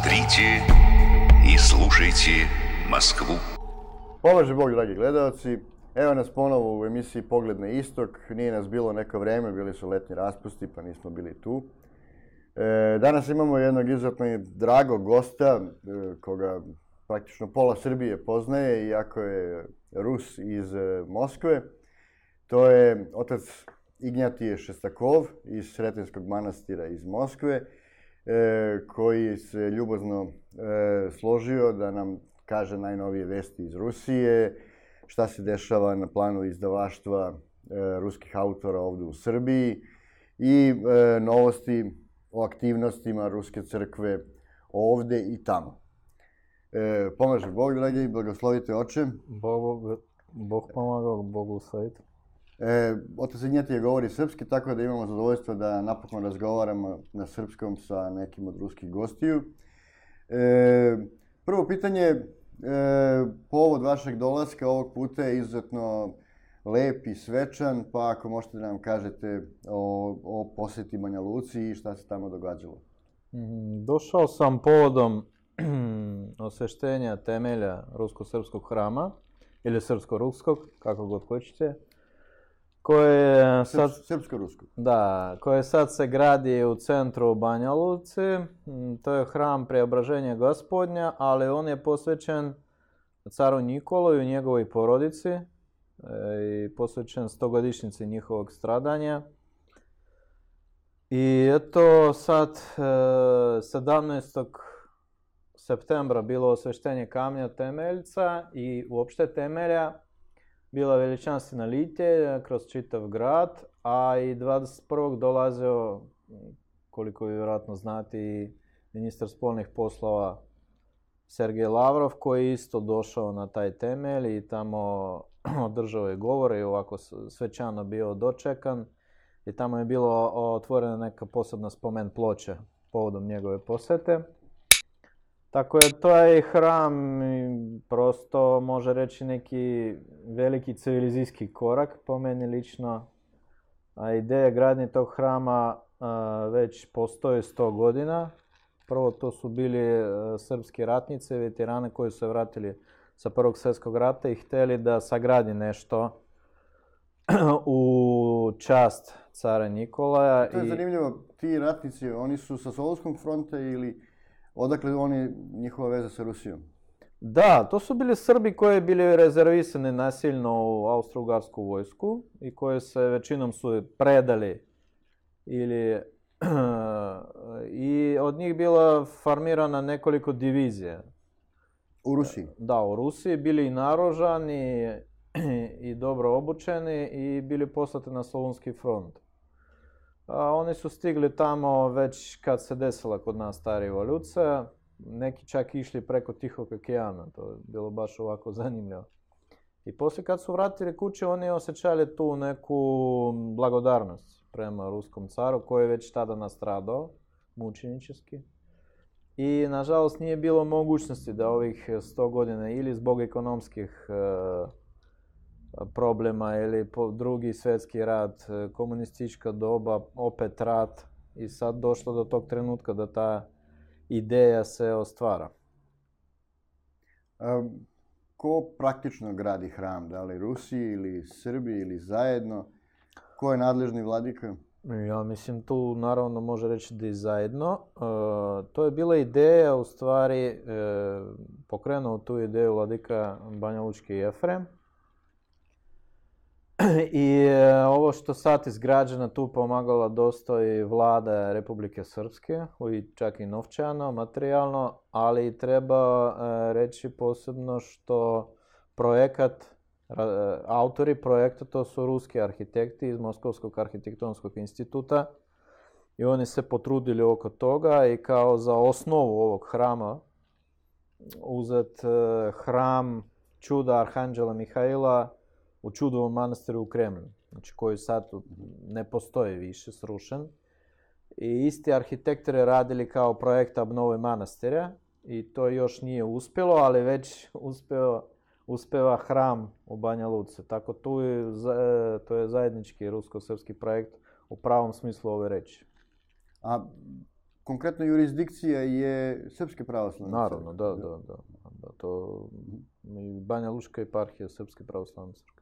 Смотрите и слушайте Моskvu. Pomaže Bog, dragi gledalci. Evo nas ponovo u emisiji Pogled na istok. Nije nas bilo neko vreme, bili su letnji raspusti pa nismo bili tu. Danas imamo jednog izuzetno dragog gosta, koga praktično pola Srbije poznaje, iako je Rus iz Moskve. To je otac Ignjatije Šestakov iz Sretenskog manastira iz Moskve, koji se ljubazno složio da nam kaže najnovije vesti iz Rusije, šta se dešava na planu izdavaštva ruskih autora ovdje u Srbiji i novosti o aktivnostima Ruske crkve ovdje i tamo. Pomaže Bog, dragi, blagoslovite oče. Bog pomaga, Bog uslovite. Otac Ignjatije govori srpski, tako da imamo zadovoljstvo da napokon razgovaramo na srpskom sa nekim od ruskih gostiju. Prvo pitanje, povod vašeg dolaska ovog puta je izuzetno lep i svečan, pa ako možete da nam kažete o posjeti Banja Luci i šta se tamo događalo. Došao sam povodom osveštenja temelja Rusko-srpskog hrama, ili srpsko-ruskog, kako god hoćete, koje sad, Srpsko-rusko. Da, koje sad se gradi u centru Banja Luci. To je hram Preobraženja Gospodnja, ali on je posvećen caru Nikolu i njegovoj porodici i posvećen 100-godišnjici njihovog stradanja. I eto sad 17. septembra bilo osveštenje kamnja temeljca i uopšte temelja. Bila veličanstvena litija kroz čitav grad, a i 21. dolazio, koliko vi vjerojatno znate, i ministar spoljnih poslova Sergej Lavrov, koji je isto došao na taj temelj i tamo održao je govore i ovako svečano bio dočekan. I tamo je bilo otvorena neka posebna spomen ploča povodom njegove posjete. Tako je taj hram prosto može reći neki veliki civilizacijski korak po meni lično. A ideja gradnje tog hrama već postoji 100 godina. Prvo to su bili srpski ratnici, veterani koji su se vratili sa Prvog svjetskog rata i htjeli da sagradi nešto u čast cara Nikolaja. To je zanimljivo, ti ratnici, oni su sa Solunskog fronta ili odakle njihova veza sa Rusijom? Da, to su bili Srbi koji bili rezervisani nasilno u austro-ugarsku vojsku i koji se većinom su predali ili i od njih bila formirana nekoliko divizija. U Rusiji? Da, u Rusiji bili i naoružani i dobro obučeni i bili poslati na Solunski front. Oni su stigli tamo već kad se desila kod nas ta revolucija. Neki čak išli preko Tihog okeana, to je bilo baš ovako zanimljivo. I poslije kad su vratili kuće, oni osjećali tu neku blagodarnost prema ruskom caru, koji je već tada nastradao, mučenički. I nažalost nije bilo mogućnosti da ovih 100 godina ili zbog ekonomskih problema ili drugi svjetski rat, komunistička doba, opet rat i sad došlo do tog trenutka da ta ideja se ostvara. Ko praktično gradi hram? Da li Rusi ili Srbi ili zajedno? Ko je nadležni vladika? Ja mislim tu naravno može reći da i zajedno. To je bila ideja, u stvari pokrenuo tu ideju vladika Banjalučki Jefrem. I ovo što sad izgrađeno tu pomagala dosta i vlada Republike Srpske, čak i novčano, materijalno, ali treba reći posebno što autori projekta to su ruski arhitekti iz Moskovskog arhitektonskog instituta i oni se potrudili oko toga i kao za osnovu ovog hrama uzet hram čuda Arhanđela Mihaila u Čudovom manastiru u Kremlju, znači koji sad ne postoji više, srušen. I isti arhitektori radili kao projekt obnove manastira i to još nije uspjelo, ali već uspeva hram u Banja Luci. Tako to je zajednički rusko-srpski projekt u pravom smislu ove reči. A konkretno jurisdikcija je Srpske pravoslavne crkve. Naravno, da. To i Banja Lučka eparhija Srpske pravoslavne crkve.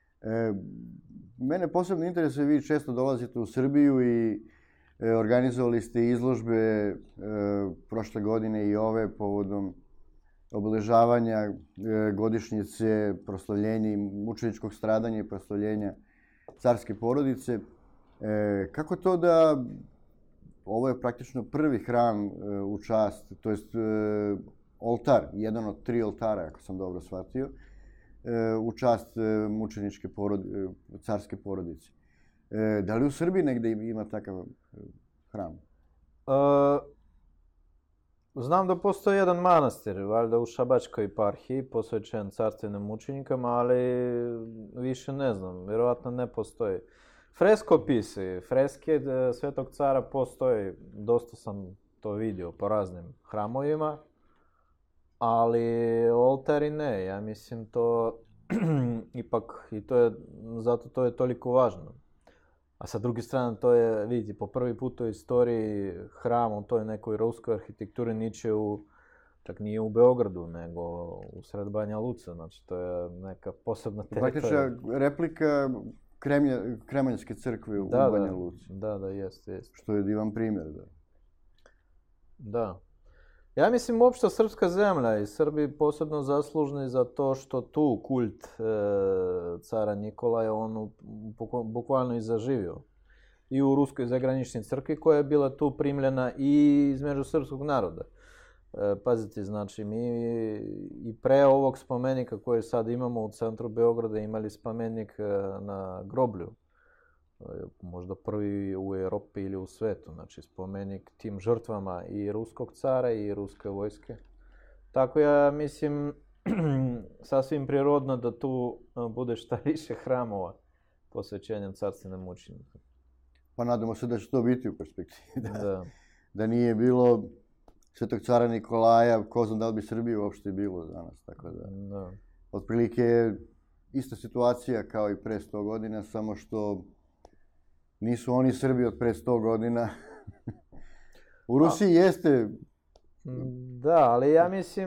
Mene posebno interesuje, vi često dolazite u Srbiju i organizovali ste izložbe prošle godine i ove povodom obeležavanja godišnjice proslavljenja mučeničkog stradanja i proslavljenja carske porodice. Kako to da ovo je praktično prvi hram u čast, to jest oltar, jedan od 3 oltara, ako sam dobro shvatio, u čast mučeničke carske porodice. Da li u Srbiji negde ima takav hram? Znam da postoji jedan manastir, valjda u Šabačkoj eparhiji, posvećen carstvenim mučenikama, ali više ne znam, vjerovatno ne postoji. Freskopisi, freske Svetog cara postoji, dosta sam to vidio po raznim hramovima, ali oltari ne, ja mislim to ipak, i to je, zato to je toliko važno. A sa druge strane, to je, vidite, po prvi put u istoriji hram u toj nekoj ruskoj arhitekturi niče čak nije u Beogradu, nego u sred Banja Luce, znači to je neka posebna teritorija. Praktična replika Kremanjske crkve u Banja Luci. Da, jeste. Što je divan primjer, da. Da. Ja mislim, uopšte srpska zemlja i Srbi posebno zaslužni za to što tu kult cara Nikolaja on bukvalno i zaživio. I u Ruskoj zagraničnoj crkvi koja je bila tu primljena i između srpskog naroda. Pazite, znači mi i pre ovog spomenika koje sad imamo u centru Beograda imali spomenik na groblju. Možda prvi u Europi ili u svetu, znači spomenik tim žrtvama i ruskog cara i ruske vojske. Tako ja mislim sasvim prirodno da tu bude šta više hramova posvećenjem carstvenim mučenika. Pa nadamo se da će to biti u perspektivi. Da nije bilo Svetog cara Nikolaja, ko zna da li bi Srbije uopšte bilo danas. Tako da. Otprilike je ista situacija kao i pre 100 godina, samo što nisu oni Srbi od pre 100 godina. U Rusiji jeste. Da, ali ja mislim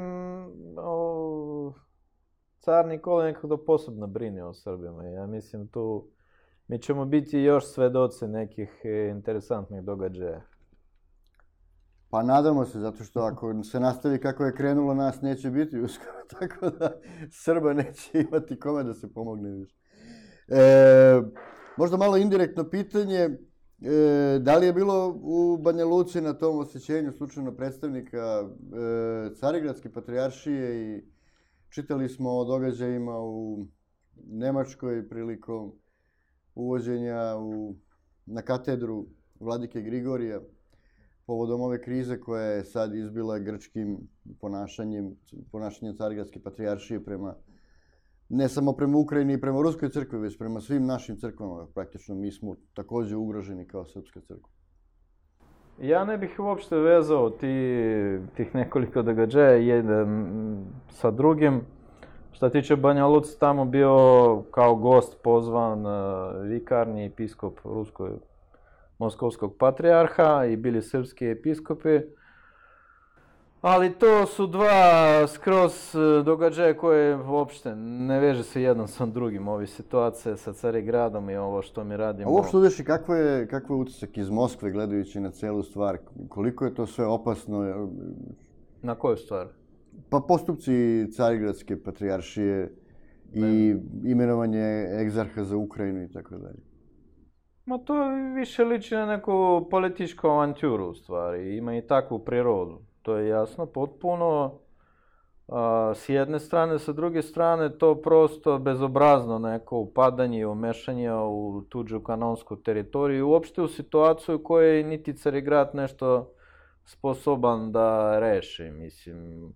car Nikola nekako posebno brine o Srbima. Ja mislim tu mi ćemo biti još svedoci nekih interesantnih događaja. Pa nadamo se, zato što ako se nastavi kako je krenulo, nas neće biti uskoro, tako da Srba neće imati kome da se pomogne više. Možda malo indirektno pitanje, da li je bilo u Banja Luci na tom osvećenju slučajno predstavnika Carigradske patrijaršije i čitali smo o događajima u Nemačkoj prilikom uvođenja na katedru vladike Grigorija povodom ove krize koja je sad izbila grčkim ponašanjem Carigradske patrijaršije prema ne samo prema Ukrajini i prema Ruskoj crkvi, već prema svim našim crkvama. Praktično mi smo također ugroženi kao Srpska crkva. Ja ne bih uopšte vezao tih nekoliko događaja jedan sa drugim. Šta tiče Banja Luce, tamo bio kao gost pozvan vikarni episkop Ruskoj Moskovskog patrijarha i bili srpski episkopi. Ali to su dva skroz događaja koje uopšte ne veže se jedan sa drugim. Ovi situacije sa Carigradom i ovo što mi radimo. A uopšte udeš kakav je utisak iz Moskve gledajući na celu stvar? Koliko je to sve opasno? Na koju stvar? Pa postupci Carigradske patrijaršije i imenovanje egzarha za Ukrajinu i tako dalje. Ma to više liči na neku političku avanturu u stvari. Ima i takvu prirodu. To je jasno, potpuno. S jedne strane, sa druge strane, to prosto bezobrazno neko upadanje i umešanje u tuđu kanonsku teritoriju, uopšte u situaciju u kojoj niti Carigrad nešto sposoban da reši, mislim.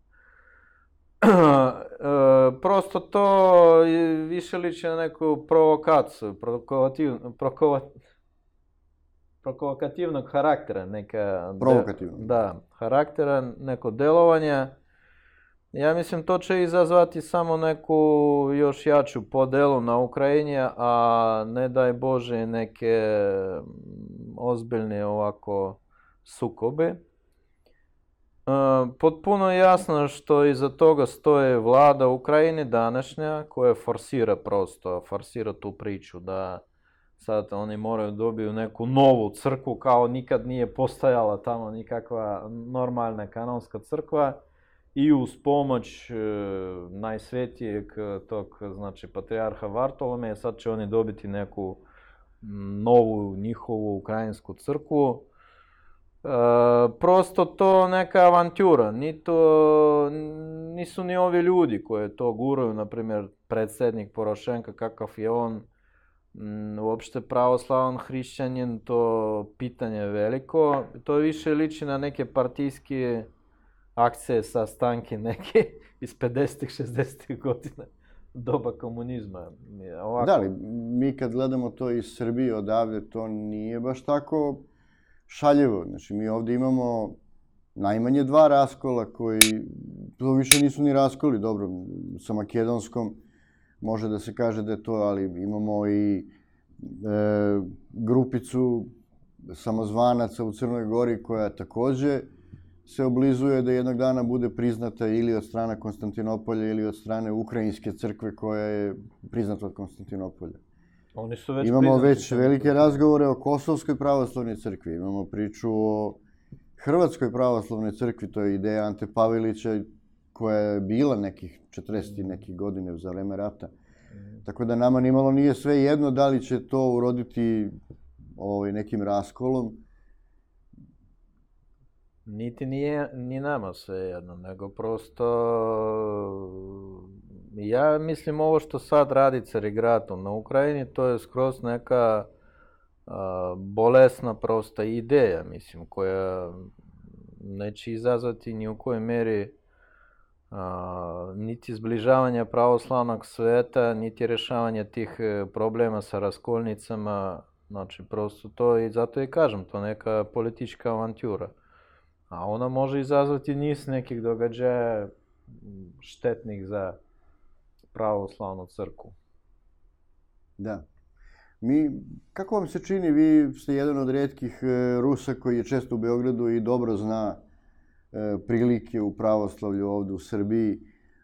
Prosto to više liči na neku provokaciju, provokativnog karaktera, karaktera, neko delovanje. Ja mislim to će izazvati samo neku još jaču podelu na Ukrajini, a ne daj Bože neke ozbiljne ovako sukobe. Potpuno jasno što iza toga stoje vlada Ukrajine današnja koja forsira tu priču da sad oni moraju dobiju neku novu crkvu kao nikad nije postojala tamo nikakva normalna kanonska crkva i uz pomoć najsvetijeg tog znači patrijarha Vartolomeja sad će oni dobiti neku novu njihovu ukrajinsku crkvu. Prosto to neka avantura, nisu ni ovi ljudi koji to guraju, na primjer predsjednik Porošenka kakav je on, uopšte pravoslavan hrišćanin, to pitanje je veliko, to više liči na neke partijske akcije, sastanke neke iz 50-ih, 60-ih godina doba komunizma. Ovako. Da li, mi kad gledamo to iz Srbije odavde, to nije baš tako šaljivo. Znači, mi ovdje imamo najmanje 2 raskola koji, to više nisu ni raskoli, dobro, sa Makedonskom može da se kaže da je to, ali imamo i grupicu samozvanaca u Crnoj Gori koja takođe se oblizuje da jednog dana bude priznata ili od strane Konstantinopolja ili od strane Ukrajinske crkve koja je priznata od Konstantinopolja. Oni su već imamo priznati, već velike razgovore o Kosovskoj pravoslavnoj crkvi, imamo priču o Hrvatskoj pravoslavnoj crkvi, to je ideja Ante Pavelića koja je bila nekih 40 nekih godine za vreme rata. Tako da nama nimalo nije sve jedno da li će to uroditi nekim raskolom. Niti nije ni nama sve jedno, nego prosto ja mislim ovo što sad radi Carigratom na Ukrajini, to je skroz neka bolesna prosta ideja, mislim, koja neće izazvati ni u kojoj meri niti zbližavanja pravoslavnog sveta, niti rješavanja tih problema sa raskolnicama, znači prosto to i zato i kažem, to neka politička avantura. A ona može izazvati niz nekih događaja štetnih za pravoslavnu crkvu. Da. Kako vam se čini, vi ste jedan od rijetkih Rusa koji je često u Beogradu i dobro zna prilike u pravoslavlju ovdje u Srbiji.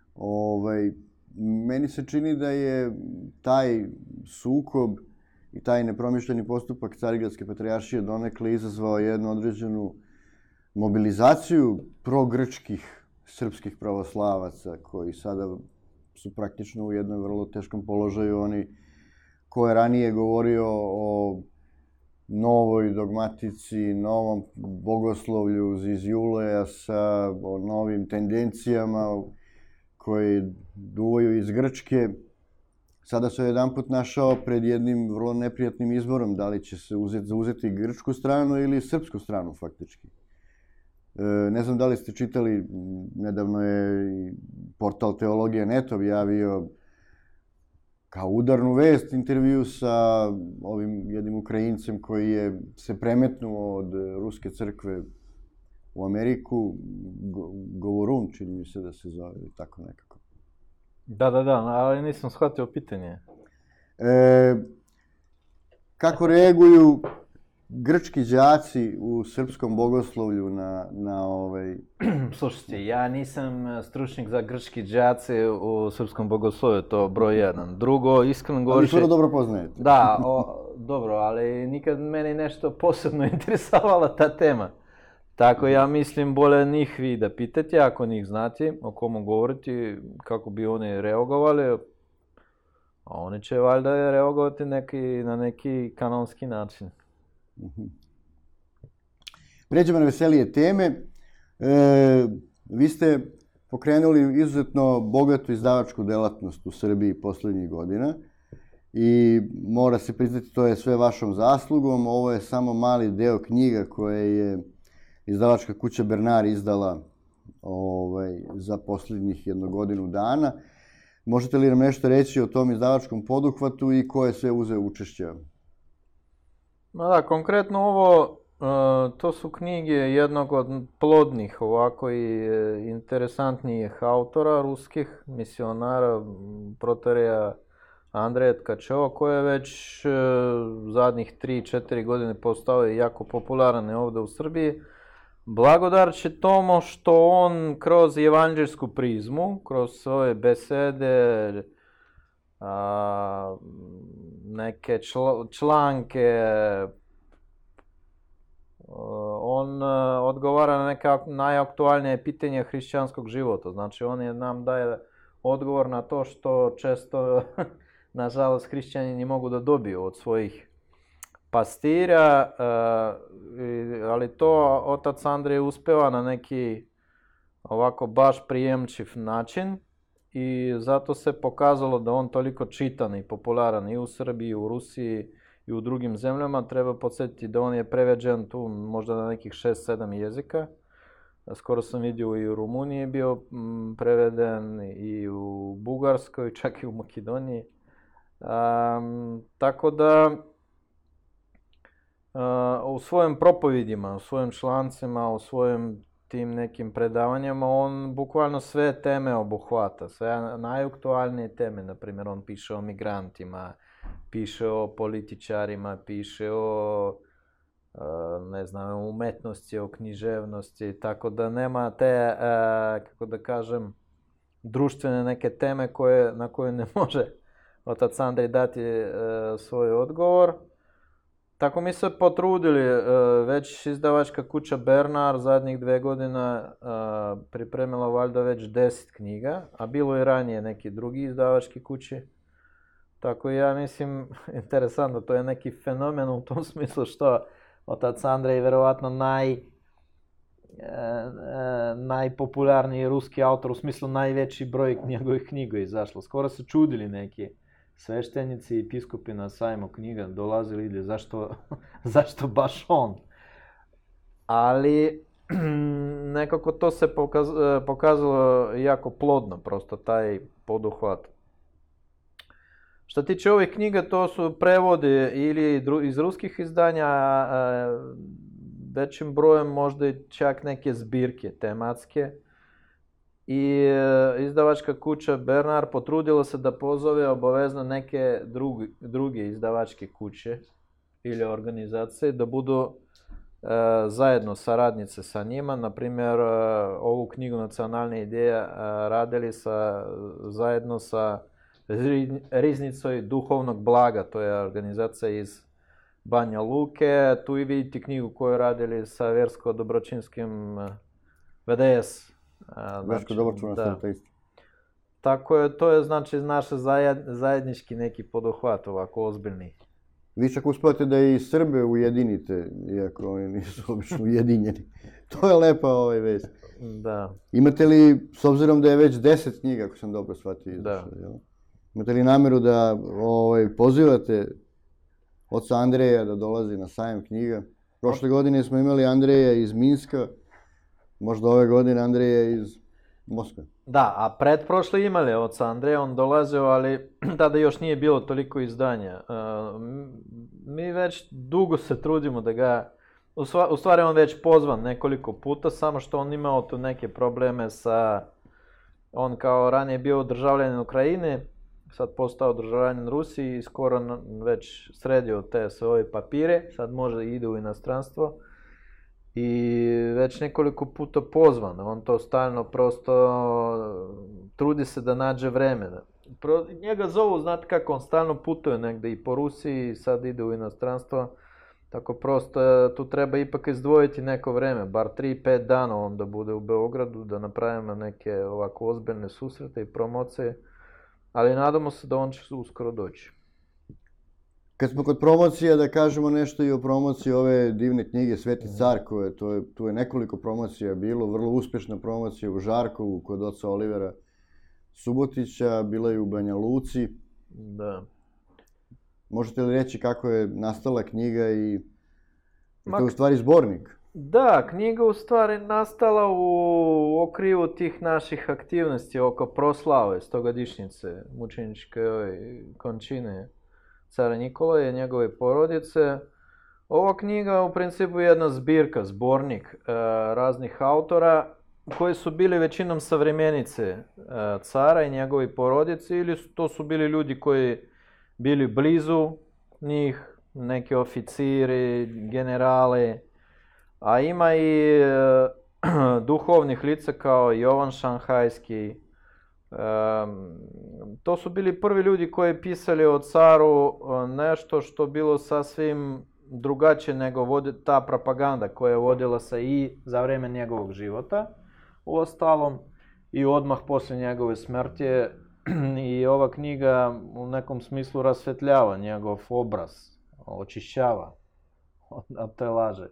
Meni se čini da je taj sukob i taj nepromišljeni postupak Carigradske patrijaršije donekle izazvao jednu određenu mobilizaciju progrčkih srpskih pravoslavaca koji sada su praktično u jednom vrlo teškom položaju. Oni ko je ranije govorio o novoj dogmatici, novom bogoslovlju iz Juleja sa novim tendencijama koje duvaju iz Grčke, sada se jedanput našao pred jednim vrlo neprijatnim izborom, da li će se zauzeti grčku stranu ili srpsku stranu faktički. Ne znam da li ste čitali, nedavno je portal Teologija.net objavio kao udarnu vest intervju sa ovim jednim Ukrajincem koji je se premetnuo od Ruske crkve u Ameriku, Govorun, čini mi se da se zove, tako nekako. Da, ali nisam shvatio pitanje. Kako reaguju grčki đaci u srpskom bogoslovlju na Slušajte, ja nisam stručnjak za grčki đaci u srpskom bogoslovju, to broj 1. Drugo, iskreno govoreći... Ali dobro poznajete. Da, dobro, ali nikad meni nešto posebno interesovala ta tema. Tako ja mislim bolje njih vi da pitate, ako njih znate o komu govoriti, kako bi oni reagovali. A oni će valjda reagovati na neki kanonski način. Pređemo na veselije teme. Vi ste pokrenuli izuzetno bogatu izdavačku delatnost u Srbiji posljednjih godina i mora se priznati to je sve vašom zaslugom. Ovo je samo mali deo knjiga koje je izdavačka kuća Bernard izdala za posljednjih 1 godinu dana. Možete li nam nešto reći o tom izdavačkom poduhvatu i ko je sve uzeo učešće? Da, konkretno ovo, to su knjige jednog od plodnih ovako i interesantnijih autora ruskih, misionara, protoreja Andreja Tkačeva, koji je već zadnjih 3-4 godine postao jako popularan ovdje u Srbiji. Blagodat je tomu što on kroz evanđelsku prizmu, kroz svoje besede, neke članke, on odgovara na neka najaktualnije pitanja hrišćanskog života. Znači, on nam daje odgovor na to što često, nažalost, hrišćani ne mogu da dobiju od svojih pastira, ali to otac Andrej uspeva na neki ovako baš prijemčiv način i zato se pokazalo da on toliko čitan i popularan i u Srbiji, i u Rusiji, i u drugim zemljama. Treba podsjetiti da on je preveđen tu možda na nekih 6-7 jezika. Skoro sam vidio i u Rumuniji bio preveden, i u Bugarskoj, čak i u Makedoniji. Tako da u svojim propovidima, u svojim člancima, u svojim tim nekim predavanjima on bukvalno sve teme obuhvata, sve najaktualnije teme. Naprimjer, on piše o migrantima, piše o političarima, piše o ne znam, umetnosti, o književnosti, tako da nema te, kako da kažem, društvene neke teme na koje ne može otac Andrej dati svoj odgovor. Tako mi se potrudili, već izdavačka kuća Bernard zadnjih 2 godine pripremila valjda već 10 knjiga, a bilo je ranije neki drugi izdavački kući. Tako ja mislim, interesantno, to je neki fenomen u tom smislu što otac Andrej je verovatno najpopularniji ruski autor, u smislu najveći broj njegovih knjiga izašlo. Skoro se čudili neki sveštenici i piskupi na sajmu knjiga, dolazili ili zašto baš on. Ali nekako to se pokazalo jako plodno, prosto taj poduhvat. Što tiče ovih knjiga, to su prevodi ili iz ruskih izdanja, većim brojem možda i čak neke zbirke tematske. I izdavačka kuća Bernard potrudila se da pozove obavezno neke druge izdavačke kuće ili organizacije da budu zajedno saradnice sa njima. Naprimjer, ovu knjigu Nacionalna ideja radili zajedno sa Riznicoj duhovnog blaga, to je organizacija iz Banja Luke. Tu i vidite knjigu koju radili sa Versko-Dobročinskim VDS. Tako je, to je znači naš zajednički neki poduhvat, ovako ozbiljni. Vi čak uspavate da i Srbe ujedinite, iako oni nisu obično ujedinjeni. To je lepa vest. Da. Imate li, s obzirom da je već 10 knjiga, ako sam dobro shvatio, izašao, imate li namjeru da pozivate oca Andreja da dolazi na sajam knjiga? Prošle godine smo imali Andreja iz Minska, možda ove godine Andreja iz Moskve. Da, a pretprošle imali oca Andreja, on dolazio, ali tada još nije bilo toliko izdanja. Mi već dugo se trudimo da ga, u stvari on već pozvan nekoliko puta, samo što on imao tu neke probleme on kao ranije bio državljanin Ukrajine, sad postao državljanin Rusiji i skoro već sredio te svoje papire, sad može da ide u inostranstvo. I već nekoliko puta pozvan, on to stalno prosto trudi se da nađe vreme. Njega zovu, znate kako, on stalno putuje negde i po Rusiji i sad ide u inostranstvo. Tako prosto tu treba ipak izdvojiti neko vreme, bar 3-5 dana on da bude u Beogradu, da napravimo neke ovako ozbiljne susrete i promocije. Ali nadamo se da on će uskoro doći. Kad smo kod promocija, da kažemo nešto i o promociji ove divne knjige Sveti car, tu je nekoliko promocija bilo, vrlo uspješna promocija u Žarkovu kod oca Olivera Subotića, bila je u Banja Luci. Da. Možete li reći kako je nastala knjiga i to je u stvari zbornik? Da, knjiga u stvari nastala u okrivu tih naših aktivnosti oko proslave 100-godišnjice mučeničke končine cara Nikolaja i njegove porodice. Ova knjiga u principu je jedna zbirka, zbornik raznih autora koji su bili većinom savremenice cara i njegove porodice, ili to su bili ljudi koji bili blizu njih, neki oficiri, generali, A ima i duhovnih lica kao Jovan Šanghajski. To su bili prvi ljudi koji pisali o caru nešto što bilo sasvim drugačije nego ta propaganda koja je vodila se i za vreme njegovog života, uostalom, i odmah poslije njegove smrti. I ova knjiga u nekom smislu rasvetljava njegov obraz, očišćava od te laže,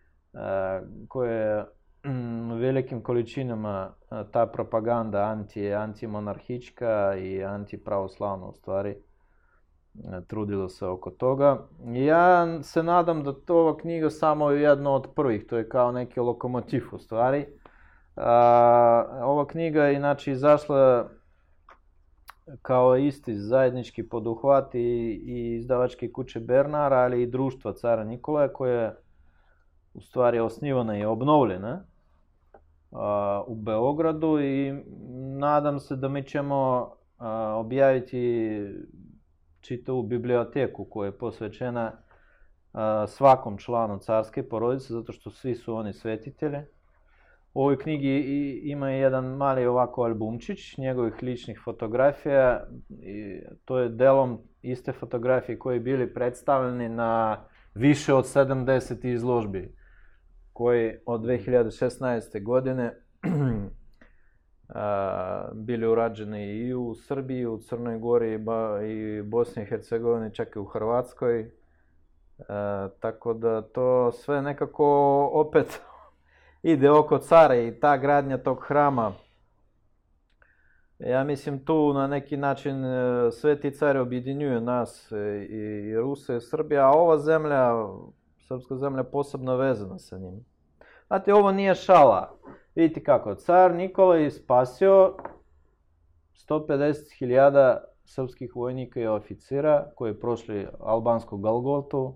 koje velikim količinama ta propaganda antimonarhička i antipravoslavna u stvari trudila se oko toga. Ja se nadam da to ova knjiga samo je jedna od prvih, to je kao neki lokomotiv u stvari. Ova knjiga je inače izašla kao isti zajednički poduhvat i izdavačke kuće Bernard, ali i društva cara Nikolaja, koje je u stvari osnivana i obnovljena u Beogradu, i nadam se da mi ćemo objaviti čitavu biblioteku koja je posvećena svakom članu carske porodice, zato što svi su oni svetitelji. U ovoj knjigi ima jedan mali ovako albumčić njegovih ličnih fotografija, i to je delom iste fotografije koje bili predstavljeni na više od 70 izložbi koji od 2016. godine bili urađeni i u Srbiji, u Crnoj Gori, i Bosni i Hercegovini, čak i u Hrvatskoj. Tako da to sve nekako opet ide oko cara i ta gradnja tog hrama. Ja mislim tu na neki način Sveti car objedinjuje nas i Ruse i Srbije, a ova zemlja, srpska zemlja, posebno vezana sa njim. Znate, ovo nije šala. Vidite kako, car Nikolaj spasio 150.000 srpskih vojnika i oficira koji prošli albansku Golgotu,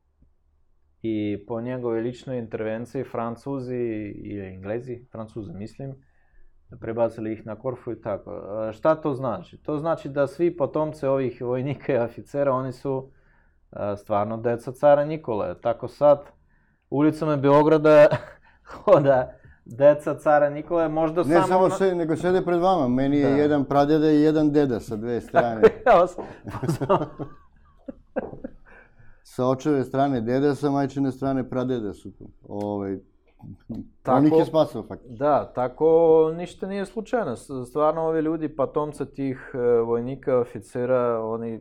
i po njegove ličnoj intervenciji Francuzi ili Englezi, Francuzi mislim, prebacili ih na Korfu i tako. Šta to znači? To znači da svi potomci ovih vojnika i oficera, oni su stvarno deca cara Nikolaja. Tako sad ulicama Beograda hoda deca cara Nikolaja, možda ne samo nego sede pred vama. Meni je jedan pradeda i jedan deda sa dve strane. Sa očeve strane deda, sa majčine strane pradeda su tu. On ih je spasao faktično. Da, tako ništa nije slučajno. Stvarno ovi ljudi, potomca tih vojnika, oficera,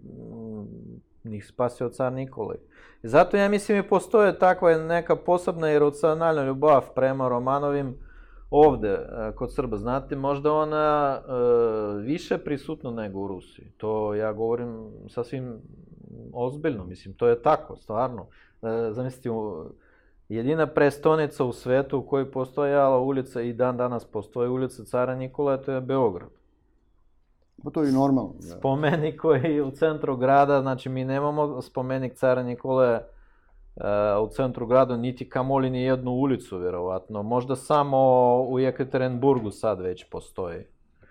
njih spasio car Nikolaj. I zato ja mislim i postoje takva neka posebna iracionalna ljubav prema Romanovim ovde, kod Srba. Znate, možda ona više prisutna nego u Rusiji. To ja govorim sasvim ozbiljno, mislim, to je tako, stvarno. Zamislite, jedina prestonica u svetu u kojoj postojala ulica i dan danas postoji ulica cara Nikolaja, to je Beograd. Pa to je i normalno. Spomenik koji je u centru grada, znači mi nemamo spomenik cara Nikolaja u centru grada, niti kamoli ni jednu ulicu, vjerovatno. Možda samo u Jekaterinburgu sad već postoji.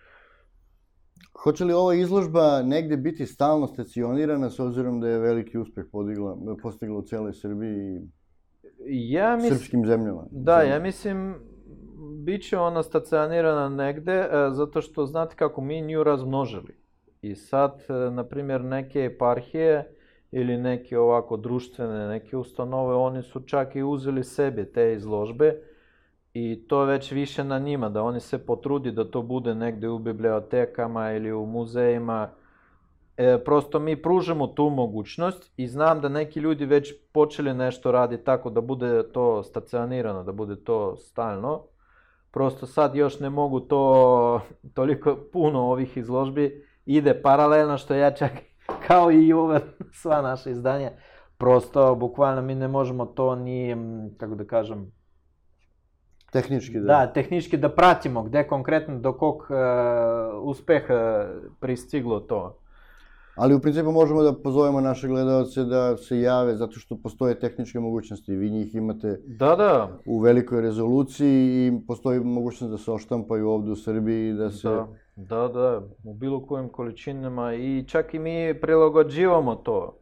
Hoće li ova izložba negde biti stalno stacionirana, s obzirom da je veliki uspeh postigla u cijeloj Srbiji i srpskim zemljama? Da, ja mislim, bit će ona stacionirana negde, zato što znate kako mi nju razmnožili. I sad, na primjer, neke eparhije ili neke ovako društvene, neke ustanove, oni su čak i uzeli sebi te izložbe, i to već više na njima, da oni se potrudi da to bude negde u bibliotekama ili u muzejima. Prosto mi pružamo tu mogućnost i znam da neki ljudi već počeli nešto raditi tako da bude to stacionirano, da bude to stalno. Prosto sad još ne mogu to, toliko puno ovih izložbi ide paralelno, što ja čak, kao i ova sva naša izdanja, prosto bukvalno mi ne možemo to ni, kako da kažem, tehnički tehnički da pratimo gde konkretno do kog uspeha pristiglo to. Ali u principu možemo da pozovemo naše gledalce da se jave, zato što postoje tehničke mogućnosti. Vi njih imate u velikoj rezoluciji i postoji mogućnost da se oštampaju ovde u Srbiji i da se... Da, u bilo kojim količinama, i čak i mi prilagođivamo to.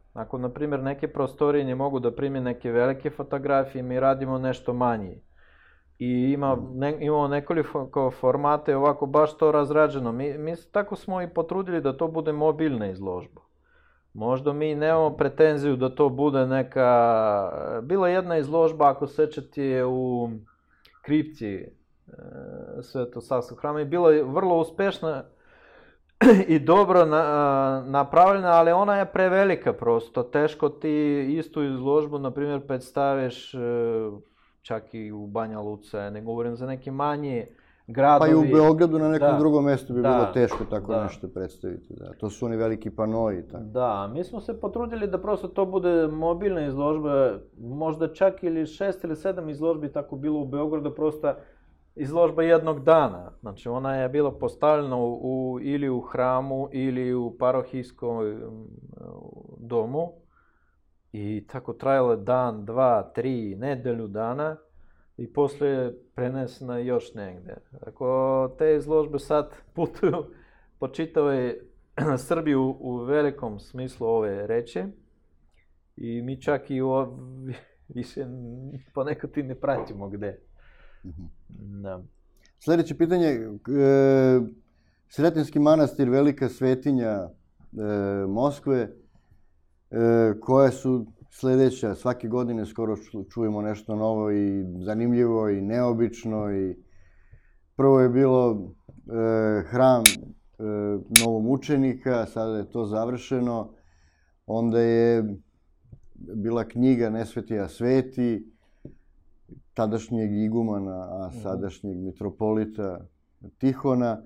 Ako, na primjer, neke prostorije ne mogu da prime neke velike fotografije, mi radimo nešto manji. I imamo nekoliko formata i ovako baš to razrađeno. Mi tako smo i potrudili da to bude mobilna izložba. Možda mi nemamo pretenziju da to bude neka... Bila jedna izložba, ako sećate, u kripti Svetosavskog hrama i bila je vrlo uspešna i dobro napravljena, ali ona je prevelika prosto. Teško ti istu izložbu, na primjer, predstaviš čak i u Banja Luca, ne govorim za neki manji gradovi. Pa i u Beogradu na nekom drugom mjestu bi bilo teško tako nešto predstaviti. Da. To su oni veliki panoi. Tako. Da, mi smo se potrudili da prosto to bude mobilna izložba, možda čak ili 6 ili 7 izložbi tako bilo u Beogradu, prosto izložba jednog dana. Znači ona je bila postavljena ili u hramu ili u parohijskom domu i tako trajala dan, 2, 3, nedelju dana i poslije prenesena još negdje. Ako te izložbe sad putuju po čitavoj Srbiji u velikom smislu ove reči i mi čak i više ponekad i ne pratimo gde. Da. Sljedeće pitanje, Sretenski manastir, velika svetinja Moskve, koje su sljedeća, svake godine skoro čujemo nešto novo i zanimljivo i neobično. I prvo je bilo hram novomučenika, sada je to završeno, onda je bila knjiga Nesvetija sveti, tadašnjeg igumana, a sadašnjeg mitropolita Tihona.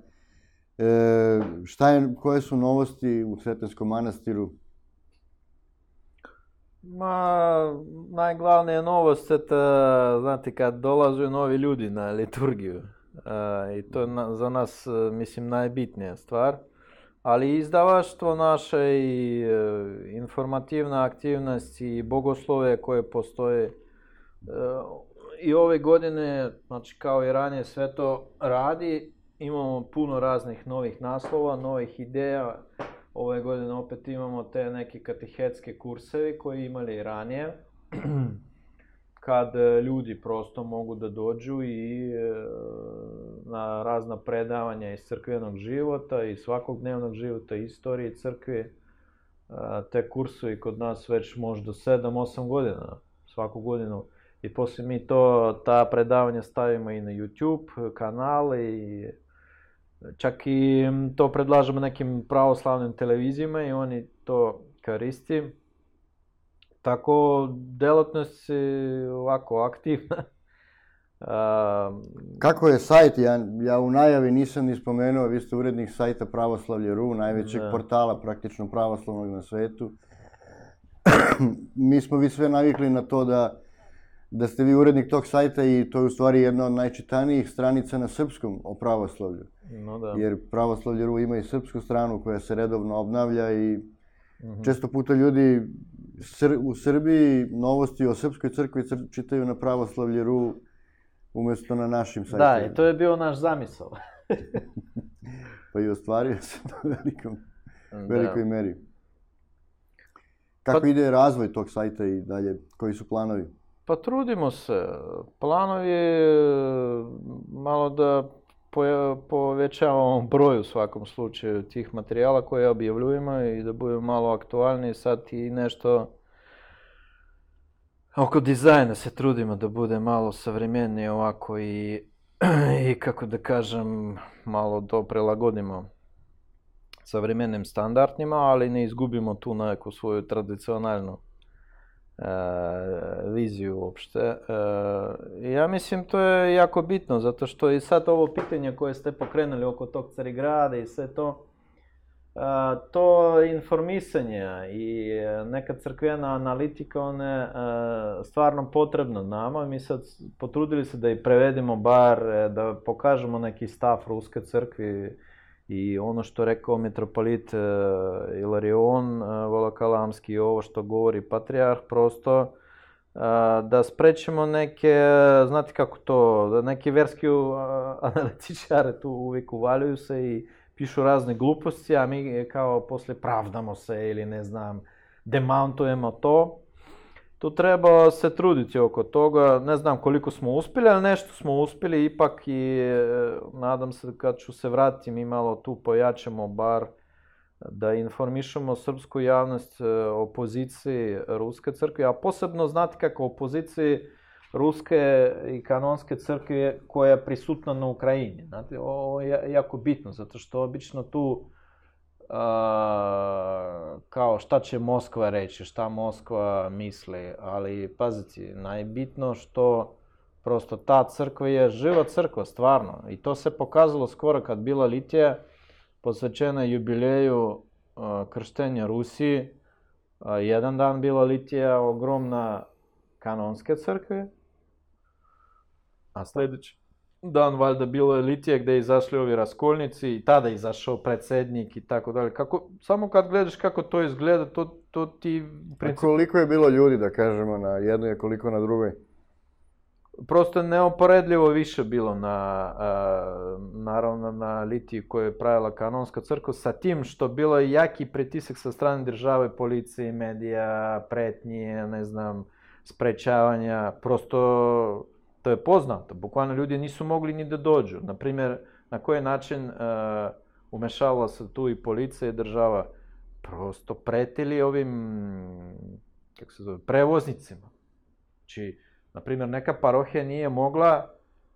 Koje su novosti u Sretenskom manastiru? Najglavnija novost je, znate, kad dolaze novi ljudi na liturgiju. I to je za nas, mislim, najbitnija stvar. Ali izdavaštvo naše i informativna aktivnost i bogoslove koje postoje i ove godine, znači kao i ranije, sve to radi. Imamo puno raznih novih naslova, novih ideja. Ove godine opet imamo te neke katehetske kursevi koji imali i ranije. Kad ljudi prosto mogu da dođu i na razna predavanja iz crkvenog života i svakodnevnog života, istorije crkve. Te kursovi kod nas već možda 7-8 godina, svaku godinu. I poslije mi ta predavanja stavimo i na YouTube kanale i čak i to predlažemo nekim pravoslavnim televizijama i oni to koristi. Tako, delatnost je ovako aktivna. Kako je sajt? Ja u najavi nisam ni spomenuo, vi ste urednik sajta Pravoslavlje.ru, najvećeg portala praktično pravoslavnog na svetu. Mi smo vi sve navikli na to da ste vi urednik tog sajta i to je u stvari jedna od najčitanijih stranica na srpskom o pravoslavlju. No, da. Jer Pravoslavlje.ru ima i srpsku stranu koja se redovno obnavlja i često puta ljudi u Srbiji novosti o srpskoj crkvi čitaju na Pravoslavlje.ru umjesto na našim sajtima. Da, i to je bio naš zamisao. Pa i ostvario se u velikoj meri. Kako ide razvoj tog sajta i dalje? Koji su planovi? Pa trudimo se. Planovi malo da povećavamo broj u svakom slučaju tih materijala koje objavljujemo i da budemo malo aktualni. Sad i nešto oko dizajna se trudimo da bude malo savremenije ovako i kako da kažem, malo to prilagodimo savremenim standardima, ali ne izgubimo tu neku svoju tradicionalnu viziju uopšte. Ja mislim to je jako bitno, zato što i sad ovo pitanje koje ste pokrenuli oko tog Carigrada i sve to informisanje i neka crkvena analitika, ona je stvarno potrebna nama. Mi sad potrudili se da i prevedemo bar, da pokažemo neki stav Ruske crkvi i ono što rekao mitropolit Ilarion Volokalamski i ovo što govori patrijarh, prosto da sprečimo neke, znate kako to, da neki verski analitičari tu uvijek uvaljuju se i pišu razne gluposti, a mi kao posle pravdamo se ili ne znam, demantujemo to. Tu treba se truditi oko toga, ne znam koliko smo uspjeli, ali nešto smo uspjeli ipak i nadam se kad ću se vratiti mi malo tu pojačamo bar da informišemo srpsku javnost o poziciji Ruske crkve, a posebno znati kako o poziciji Ruske i kanonske crkve koja je prisutna na Ukrajini. Znate, ovo je jako bitno, zato što obično tu kao šta će Moskva reći, šta Moskva misli, ali pazite, najbitno što prosto ta crkva je živa crkva, stvarno. I to se pokazalo skoro kad bila litija posvećena jubileju krštenja Rusiji. Jedan dan bila litija ogromna kanonske crkve, a sljedeći dan valjda bilo je litija gdje je izašli ovi raskolnici i tada je izašao predsjednik i tako dalje. Samo kad gledaš kako to izgleda, to ti... A koliko je bilo ljudi, da kažemo, na jednoj, a koliko na drugoj? Prosto neoporedljivo više bilo naravno na litiji koju je pravila kanonska crkva, sa tim što bilo je jaki pritisak sa strane države, policije, medija, pretnje, ne znam, sprečavanja, prosto... To je poznato, bukvalno ljudi nisu mogli ni da dođu. Naprimjer, na koji način umešavala se tu i policija i država. Prosto pretili ovim, kako se zove, prevoznicima. Znači, naprimjer, neka parohija nije mogla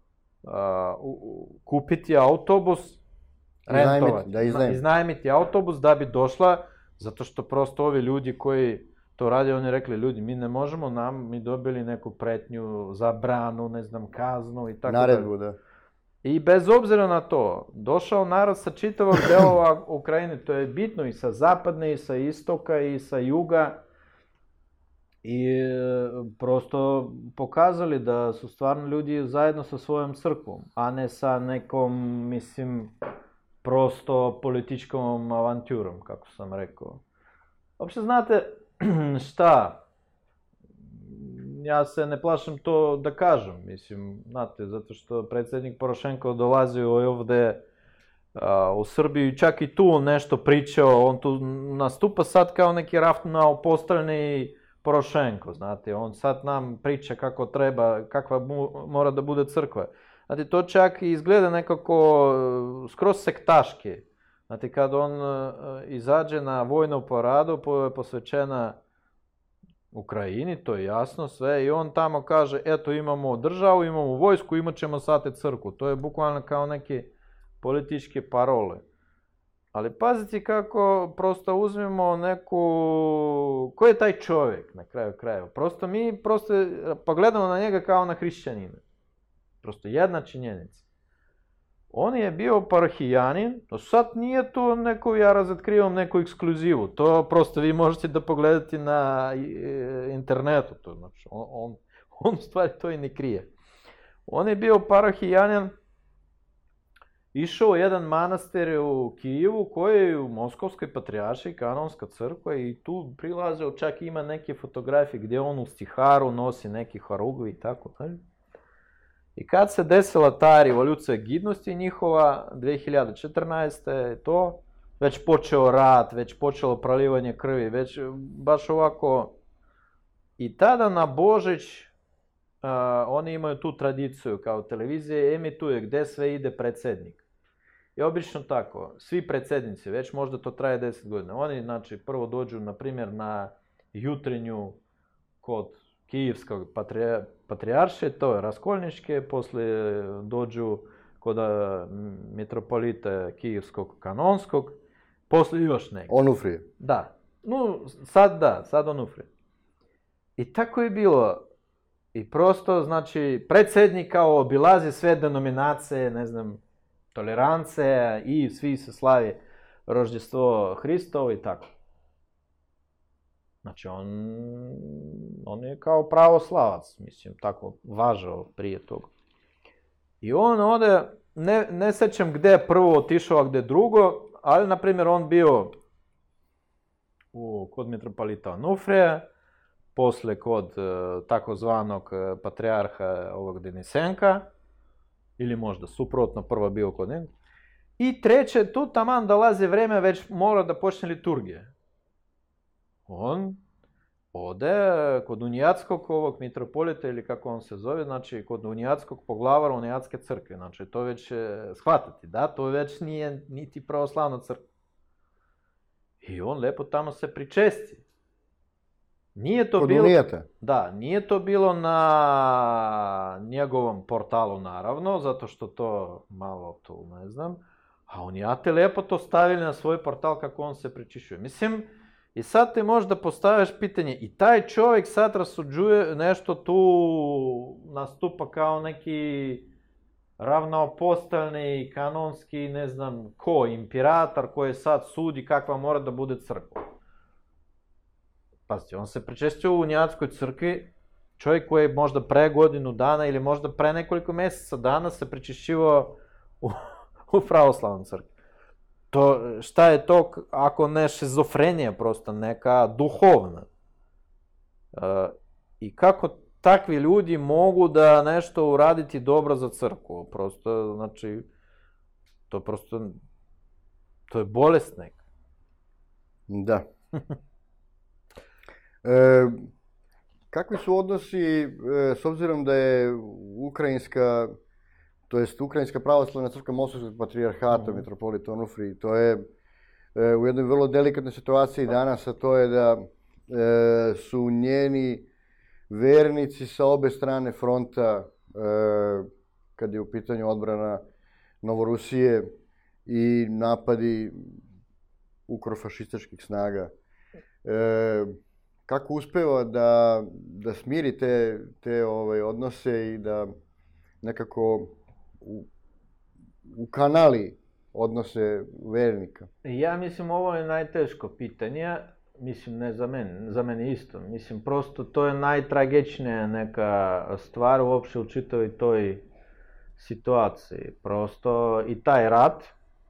kupiti autobus, rentovati, iznajmiti autobus da bi došla, zato što prosto ovi ljudi koji to radi, oni rekli, ljudi, mi ne možemo, mi dobili neku pretnju, zabranu, ne znam, kaznu i tako dalje. Naredbu, da. I bez obzira na to, došao narod sa čitavog delova Ukrajine, to je bitno i sa zapadne, i sa istoka, i sa juga. I prosto pokazali da su stvarno ljudi zajedno sa svojom crkvom, a ne sa nekom, mislim, prosto političkom avanturom, kako sam rekao. Uopšte znate, šta, ja se ne plašim to da kažem, mislim, znate, zato što predsjednik Porošenko dolazio ovdje u Srbiju i čak i tu nešto pričao, on tu nastupa sad kao neki ravnoapostolni Porošenko, znate, on sad nam priča kako treba, kakva mora da bude crkva. Znate, to čak izgleda nekako skroz sektaški. Znate, kad on izađe na vojnu paradu posvećena Ukrajini, to je jasno sve, i on tamo kaže, eto imamo državu, imamo vojsku, imat ćemo sad i crkvu. To je bukvalno kao neke političke parole. Ali pazite kako prosto uzmemo neku... Ko je taj čovjek na kraju krajeva? Prosto mi pogledamo na njega kao na hrišćanina. Prosto jedna činjenica. On je bio parohijanin, no sad nije to neko, ja razotkrivam neku ekskluzivu. To prosto vi možete da pogledate na internetu. To, znači, on u stvari to i ne krije. On je bio parohijanin, išao u jedan manastir u Kijevu koji je u Moskovskoj patrijaršiji, kanonska crkva, i tu prilazio, čak ima neke fotografije gdje on u stiharu nosi neki harugvi i tako dalje. I kad se desila ta revolucija gidnosti njihova, 2014. to, već počeo rat, već počelo prolivanje krvi, već baš ovako. I tada na Božić, oni imaju tu tradiciju kao televizije, emituje gdje sve ide predsjednik. I obično tako, svi predsjednici, već možda to traje 10 godina, oni znači prvo dođu na primjer na jutrenju kod Kijevskog patrijarše, to je Raskolničke, poslije dođu kod mitropolita Kijevskog kanonskog, poslije još neki. Onufrije. Da, no sad Onufrije. I tako je bilo. I prosto, znači, predsjednik kao obilazi sve denominacije, ne znam, tolerance i svi se slavi Roždestvo Hristovo i tako. Znači, on je kao pravoslavac, mislim, tako važao prije toga. I on ode, ne sećam gdje je prvo otišao, a gdje drugo, ali, na primjer, on bio kod mitropolita Onufrija, poslije kod takozvanog patrijarha ovog Denisenka, ili možda suprotno, prvo bio kod njega. I treće, tu taman dolazi vreme, već mora da počne liturgija. on ode kod Unijatskog ovog mitropolita ili kako on se zove, znači kod Unijatskog poglavara Unijatske crkve, znači to već shvatati, da, to već nije niti pravoslavna crkva. I on lepo tamo se pričesti. Nije to Kod bilo... Unijata? Da, nije to bilo na njegovom portalu naravno, zato što to malo tu ne znam, a Unijate lepo to stavili na svoj portal kako on se prečišćuje. Mislim, i sad ti možda postaviš pitanje, i taj čovjek sad rasuđuje nešto tu, nastupa kao neki ravnoapostolni, kanonski, ne znam ko, imperator koji sad sudi kakva mora da bude crkva. Pazite, on se pričestio u Unijatskoj crkvi, čovjek koji je možda pre godinu dana ili možda pre nekoliko mjeseca dana se pričešćivao u pravoslavnom crkvi. To, šta je to ako ne šizofrenija prosto, neka duhovna? I kako takvi ljudi mogu da nešto uraditi dobro za crkvu? Prosto, znači, to prosto, to je bolest neka. Da. Kakvi su odnosi, s obzirom da je Ukrajinska, to jest Ukrajinska pravoslavna crkva Moskovskog patrijarhata, mitropolit Onufrij, to je u jednoj vrlo delikatnoj situaciji danas, a to je da su njeni vernici sa obe strane fronta, kad je u pitanju odbrana Novorusije i napadi ukrofašističkih snaga. Kako uspeva da smiri te odnose i da nekako ukanali odnose vernika? Ja mislim, ovo je najteško pitanje, mislim, ne za mene isto, mislim, prosto to je najtragičnija neka stvar uopšte u čitavoj toj situaciji, prosto i taj rat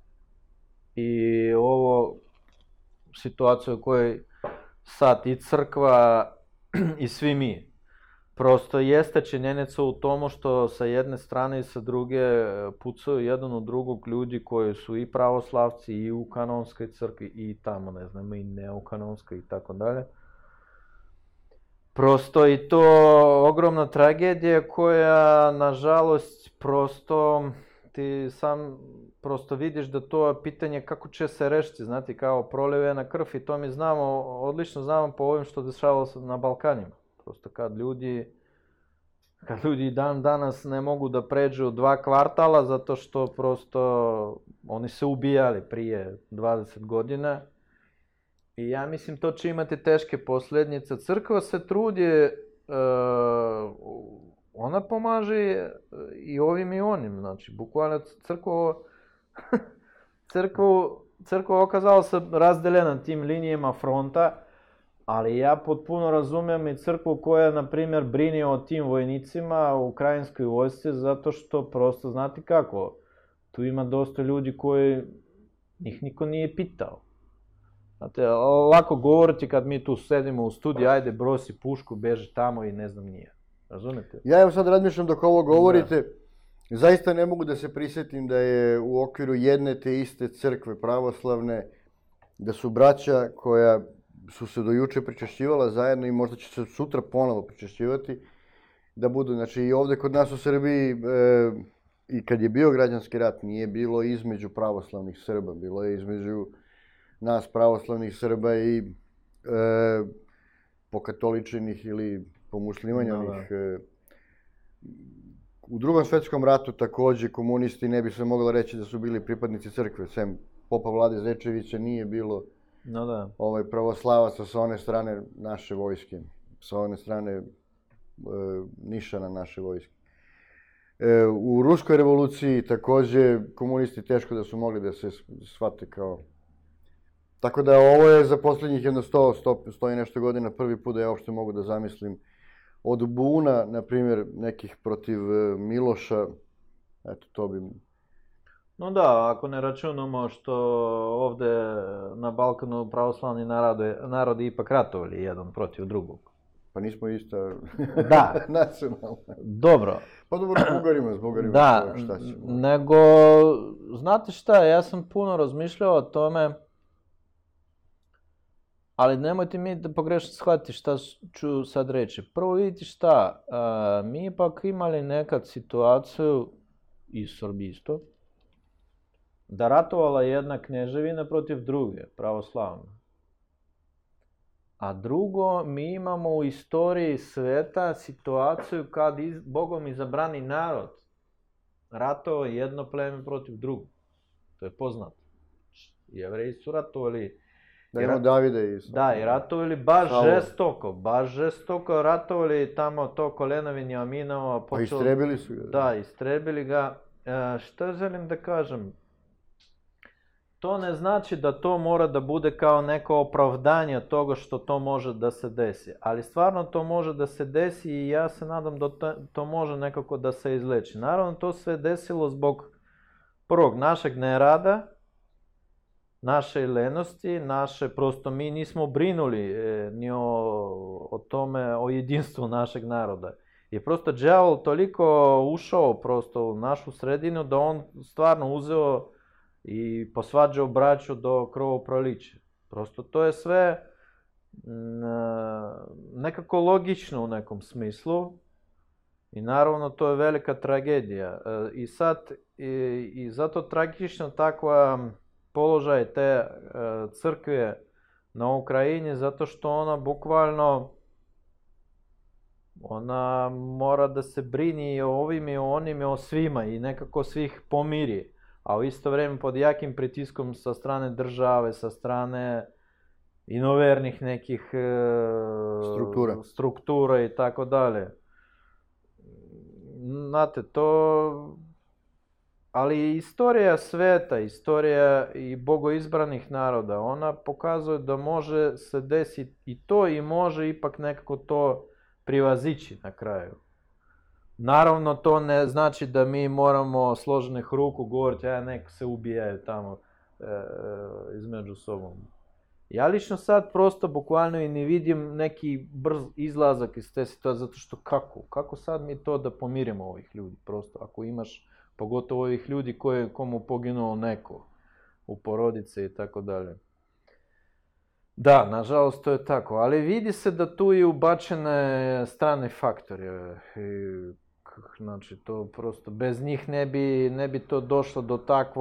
i ovo situaciju u kojoj sad i crkva i svi mi. Prosto jeste činjenica u tomu što sa jedne strane i sa druge pucaju jedan u drugog ljudi koji su i pravoslavci i u kanonskoj crkvi i tamo, ne znam, i neokanonskoj i tako dalje. Prosto i to ogromna tragedija koja, nažalost, prosto ti sam prosto vidiš da to je pitanje kako će se rešiti, znate, kao prolivena krv i to mi znamo, odlično znamo po ovim što dešavalo se na Balkanima. Prosto kad ljudi dan danas ne mogu da pređu 2 kvartala zato što prosto oni se ubijali prije 20 godina. I ja mislim to će imati teške posljedice. Crkva se trudi, ona pomaže i ovim i onim, znači bukvalno crkva okazala se razdeljena na tim linijama fronta, ali ja potpuno razumijem i crkvu koja, na primjer, brine o tim vojnicima u ukrajinskoj vojsci, zato što prosto, znate kako, tu ima dosta ljudi koji njih niko nije pitao. Znate, lako govoriti kad mi tu sedimo u studiju, ajde brosi pušku, beži tamo i ne znam nije. Razumete? Ja evo sad razmišljam dok ovo govorite, zaista ne mogu da se prisjetim da je u okviru jedne te iste crkve pravoslavne, da su braća koja su se do juče pričešćivala zajedno i možda će se sutra ponovo pričešćivati, da budu, znači i ovdje kod nas u Srbiji, i kad je bio građanski rat, nije bilo između pravoslavnih Srba, bilo je između nas pravoslavnih Srba i pokatoličenih ili pomuslimanjenih. U Drugom svjetskom ratu također komunisti ne bi se moglo reći da su bili pripadnici crkve, sem popa Vlade Zečevića nije bilo pravoslavaca sa one strane naše vojske, sa one strane nišana naše vojske. U Ruskoj revoluciji također komunisti teško da su mogli da se shvate kao... Tako da ovo je za posljednjih jedno 100 i nešto godina prvi put da ja uopšte mogu da zamislim od buna, na primjer, nekih protiv Miloša, eto to bi... No da, ako ne računamo što ovdje na Balkanu pravoslavni narodi ipak ratovali jedan protiv drugog. Pa nismo ista nacionalna. Dobro. Pa dobro, s Bugarima, da, šta ćemo. Nego, znate šta, ja sam puno razmišljao o tome Ali nemojte mi da pogrešno shvatiti šta ću sad reći. Prvo vidite šta, mi ipak imali nekad situaciju, i Srbiji isto, da ratovala jedna kneževina protiv druge, pravoslavne. A drugo, mi imamo u istoriji sveta situaciju kad Bogom izabrani narod ratovao jedno pleme protiv drugog. To je poznato. Jevreji su ratovali... Da imamo Davide i... Da, i ratovali baš žestoko ratovali tamo to koleno Vinjaminova. Pa istrebili su ga. Da, istrebili ga. Šta želim da kažem? To ne znači da to mora da bude kao neko opravdanje toga što to može da se desi. Ali stvarno to može da se desi i ja se nadam da to može nekako da se izleči. Naravno, to sve desilo zbog prvog našeg nerada, naše lenosti, prosto mi nismo brinuli ni o tome, o jedinstvu našeg naroda. I prosto đavol toliko ušao prosto u našu sredinu da on stvarno uzeo i posvađao braću do krvoprolića. Prosto to je sve nekako logično u nekom smislu i naravno to je velika tragedija. I sad, i zato tragično takva položaj te crkve na Ukrajini, zato što ona bukvalno ona mora da se brini i o ovim i o onim i o svima i nekako svih pomiri. A u isto vreme pod jakim pritiskom sa strane države, sa strane inovernih nekih struktura i tako dalje. Znate, to... Ali istorija sveta, istorija i bogoizbranih naroda, ona pokazuje da može se desiti i to i može ipak nekako to privazići na kraju. Naravno, to ne znači da mi moramo složenih ruku govoriti, neko se ubijaju tamo između sobom. Ja lično sad prosto bukvalno i ne vidim neki brz izlazak iz te situacije, zato što kako sad mi to da pomirimo ovih ljudi, prosto ako imaš pogotovo ovih ljudi komu poginuo neko u porodice i tako dalje. Da, nažalost to je tako, ali vidi se da tu je ubačene strane faktore. Znači, to prosto, bez njih ne bi to došlo do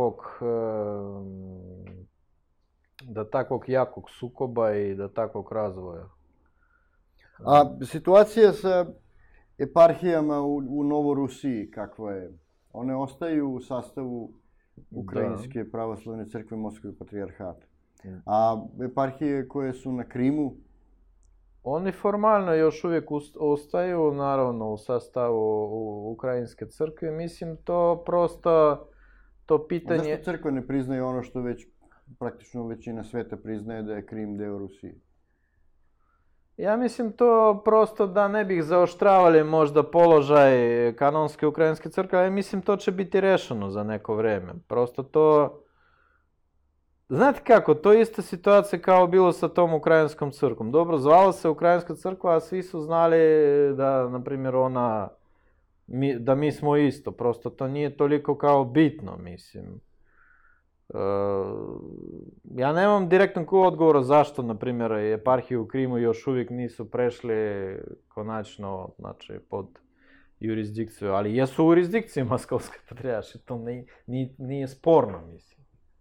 takvog jakog sukoba i do takvog razvoja. A situacija sa eparhijama u Novorusiji, kakva je? One ostaju u sastavu Ukrajinske pravoslavne crkve Moskvog patrijarhata. A eparhije koje su na Krimu? Oni formalno još uvijek ostaju, naravno, u sastavu Ukrajinske crkve. Mislim, to prosto, to pitanje... Zašto crkva ne priznaje ono što već praktično većina sveta priznaje, da je Krim deo Rusije? Ja mislim to prosto da ne bih zaoštravali možda položaj kanonske Ukrajinske crkve, ali mislim to će biti rešeno za neko vreme. Prosto to... Znate kako, to je ista situacija kao bilo sa tom Ukrajinskom crkvom. Dobro, zvala se Ukrajinska crkva, a svi su znali da, na primjer, da mi smo isto. Prosto to nije toliko kao bitno, mislim. Ja nemam direktnog odgovora zašto, na primjer, eparhije u Krimu još uvijek nisu prešli konačno, znači, pod jurisdikciju, ali jesu u jurisdikciji Moskovske patrijaršije, to nije sporno, mislim.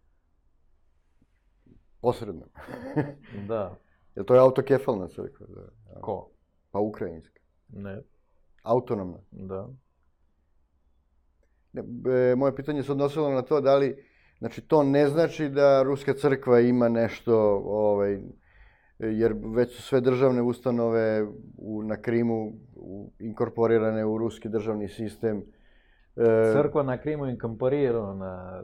Posredno. Da. Jer to je autokefalna crkva? Ko? Pa ukrajinska. Ne. Autonomna? Da. Moje pitanje se odnosilo na to da li, znači to ne znači da Ruska crkva ima nešto, jer već su sve državne ustanove na Krimu inkorporirane u ruski državni sistem. Crkva na Krimu inkorporirana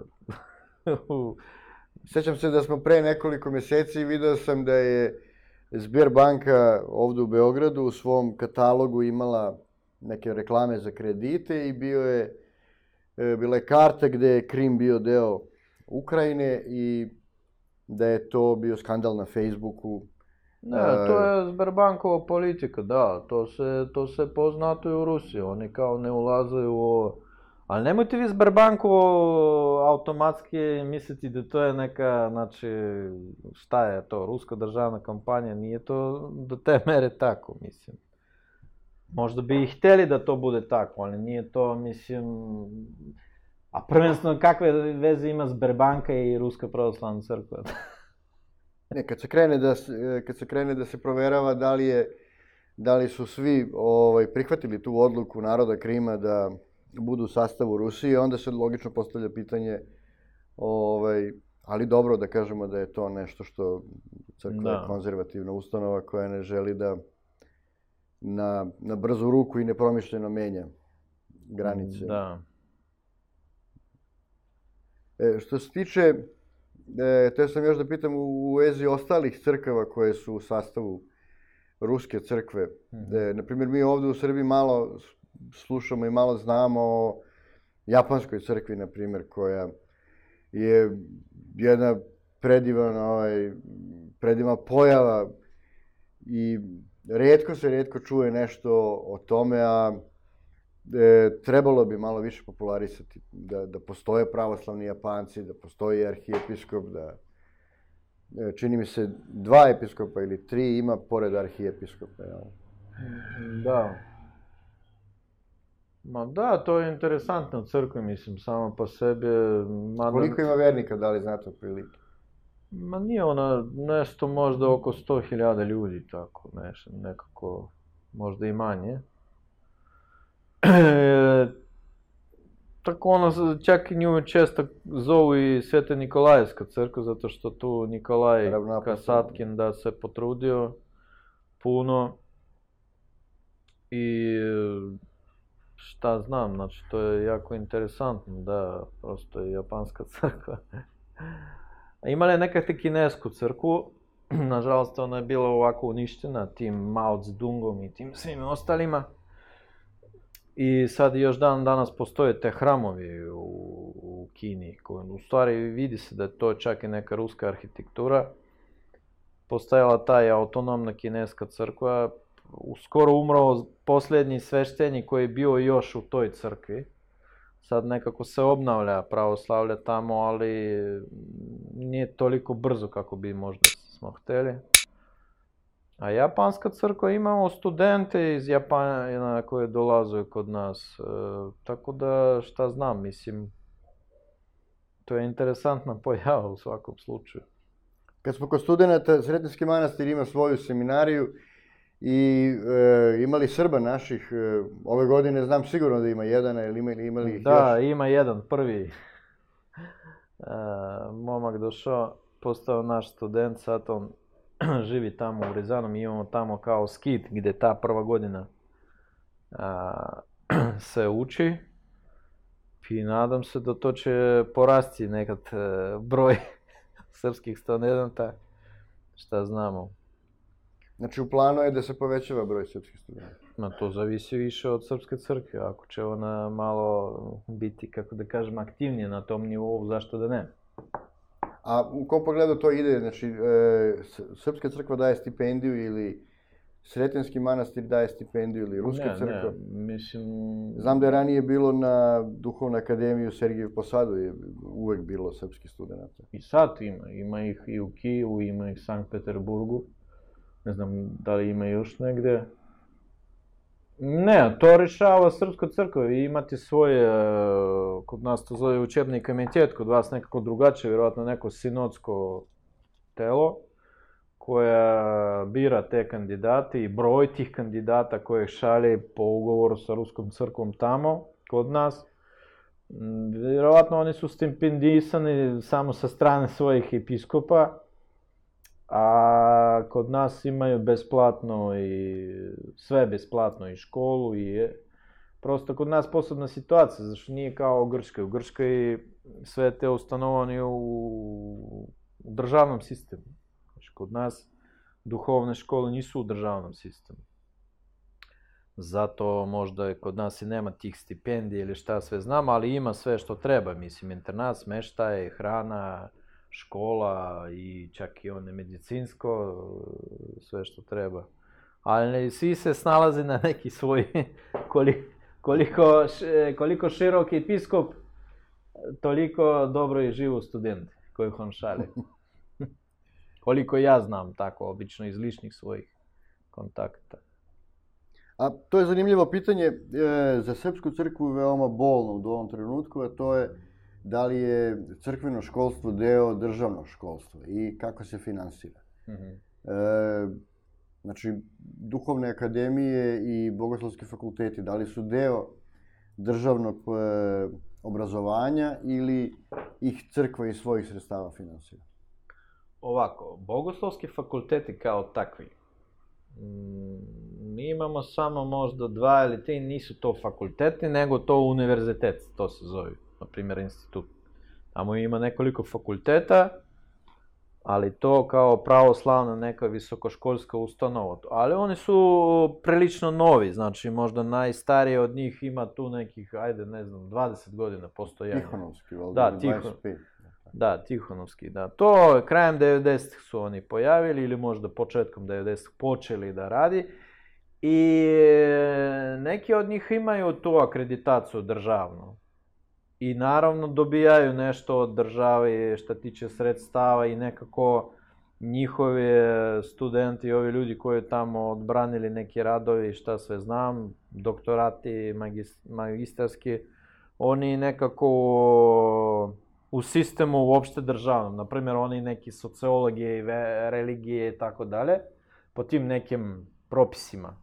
Sjećam se da smo pre nekoliko mjeseci vidio sam da je Sberbanka ovdje u Beogradu u svom katalogu imala neke reklame za kredite i bila je karta gdje je Krim bio deo Ukrajine i da je to bio skandal na Facebooku. Ne, to je Sberbankova politika, da, to se poznato i u Rusiji, oni kao ne ulaze u ovo. Ali nemojte vi Sberbanku automatski misliti da to je neka, znači, šta je to, ruska državna kampanja, nije to do te mere tako, mislim. Možda bi i htjeli da to bude tako, ali nije to, mislim... A prvenstveno kakve veze ima Sberbanka i Ruska pravoslavna crkva? Ne, kad se krene da se proverava da li su svi prihvatili tu odluku naroda Krima da budu u sastavu Rusije, onda se logično postavlja pitanje, ali dobro da kažemo da je to nešto što crkva je konzervativna ustanova koja ne želi da na brzu ruku i nepromišljeno menja granice. Da. Što se tiče, te sam još da pitam u vezi ostalih crkava koje su u sastavu Ruske crkve. Naprimjer, mi ovdje u Srbiji malo slušamo i malo znamo o Japanskoj crkvi, naprimjer, koja je jedna predivna pojava i rijetko čuje nešto o tome, a trebalo bi malo više popularisati, da postoje pravoslavni Japanci, da postoji arhijepiskop, da čini mi se 2 episkopa ili 3 ima pored arhijepiskopa. Da. Ma da, to je interesantno u crkvi, mislim, samo po sebi. Koliko ima vernika, da li znate otprilike? Ma nije ona nešto možda oko 100.000 ljudi, tako, nekako, možda i manje. Tako ono, čak i nju često zovu i Sveta Nikolajevska crkva, zato što tu Nikolaj Kasatkin da se potrudio puno i šta znam, znači to je jako interesantno, da, prosto je japanska crkva. Imala je nekakvu kinesku crkvu, nažalost ona je bila ovako uništena tim Mao Zedongom i tim svim ostalima. I sad još danas postoje te hramovi u Kini, koji u stvari vidi se da je to čak i neka ruska arhitektura. Postojala ta autonomna kineska crkva, skoro umro posljednji sveštenik koji je bio još u toj crkvi. Sad nekako se obnavlja pravoslavlje tamo, ali nije toliko brzo kako bi možda smo htjeli. A japanska crkva, imamo studente iz Japana koji dolaze kod nas, tako da šta znam, mislim, to je interesantna pojava u svakom slučaju. Kad smo kod studenta, Sretenski manastir ima svoju seminariju i imali Srba naših, ove godine znam sigurno da ima jedan, ili imali ih još? Da, ima jedan, prvi momak došao, postao naš student, sad on živi tamo u Rizanu, mi imamo tamo kao skit gdje ta prva godina se uči i nadam se da to će porasti nekad broj srpskih studenta, šta znamo. Znači u planu je da se povećava broj srpskih studenta? To zavisi više od Srpske crkve, ako će ona malo biti, kako da kažem, aktivnije na tom nivou, zašto da ne? A u kom pogledu to ide? Znači, Srpska crkva daje stipendiju ili Sretenski manastir daje stipendiju ili Ruska crkva? Ne, mislim... Znam da je ranije bilo na Duhovnoj akademiji u Sergijev Posadu, je uvek bilo srpskih studenta. I sad ima ih i u Kijevu, ima ih u Sankt Peterburgu. Ne znam da li ima još negdje. Ne, to rješava Srpska crkva. Vi imate svoje, kod nas to zove učebni komitet, kod vas nekako drugačije, vjerojatno neko sinodsko telo, koja bira te kandidate i broj tih kandidata koje šalje po ugovoru sa Ruskom crkvom tamo, kod nas. Vjerojatno oni su stipendisani samo sa strane svojih episkopa, a kod nas imaju besplatno i sve besplatno i školu i prosto kod nas posebna situacija, zašto nije kao u Grčkoj. U Grčkoj sve te ustanovani u državnom sistemu. Znači, kod nas duhovne škole nisu u državnom sistemu. Zato možda kod nas i nema tih stipendija ili šta sve znamo, ali ima sve što treba. Mislim, internat, smeštaj, hrana, škola i čak i one medicinsko, sve što treba. Ali svi se snalaze na neki svoj koliko širok episkop, toliko dobro i živu studente kojih on šalje. Koliko ja znam tako, obično iz ličnih svojih kontakta. A to je zanimljivo pitanje za Srpsku crkvu veoma bolno u ovom trenutku, a to je da li je crkveno školstvo deo državnog školstva i kako se finansira. Znači, duhovne akademije i bogoslovski fakulteti, da li su deo državnog obrazovanja ili ih crkva iz svojih sredstava finansira? Ovako, bogoslovski fakulteti kao takvi, mi imamo samo možda 2 ili 3, nisu to fakulteti, nego to univerzitet, to se zove, na primjer institut. Tamo ima nekoliko fakulteta, ali to kao pravoslavna neka visokoškolska ustanova. Ali oni su prilično novi, znači možda najstariji od njih ima tu nekih, 20 godina postojanja. Tihonovski, valjda, 25. Da, Tihonovski, da. To krajem 90-ih su oni pojavili ili možda početkom 90-ih počeli da radi. I neki od njih imaju tu akreditaciju državnu. I naravno dobijaju nešto od države što tiče sredstava i nekako njihovi studenti i ovi ljudi koji tamo odbranili neki radovi, šta sve znam, doktorati, magistarski, oni nekako u sistemu uopšte državnom, na primjer oni neki sociologije i religije i tako dalje, po tim nekim propisima.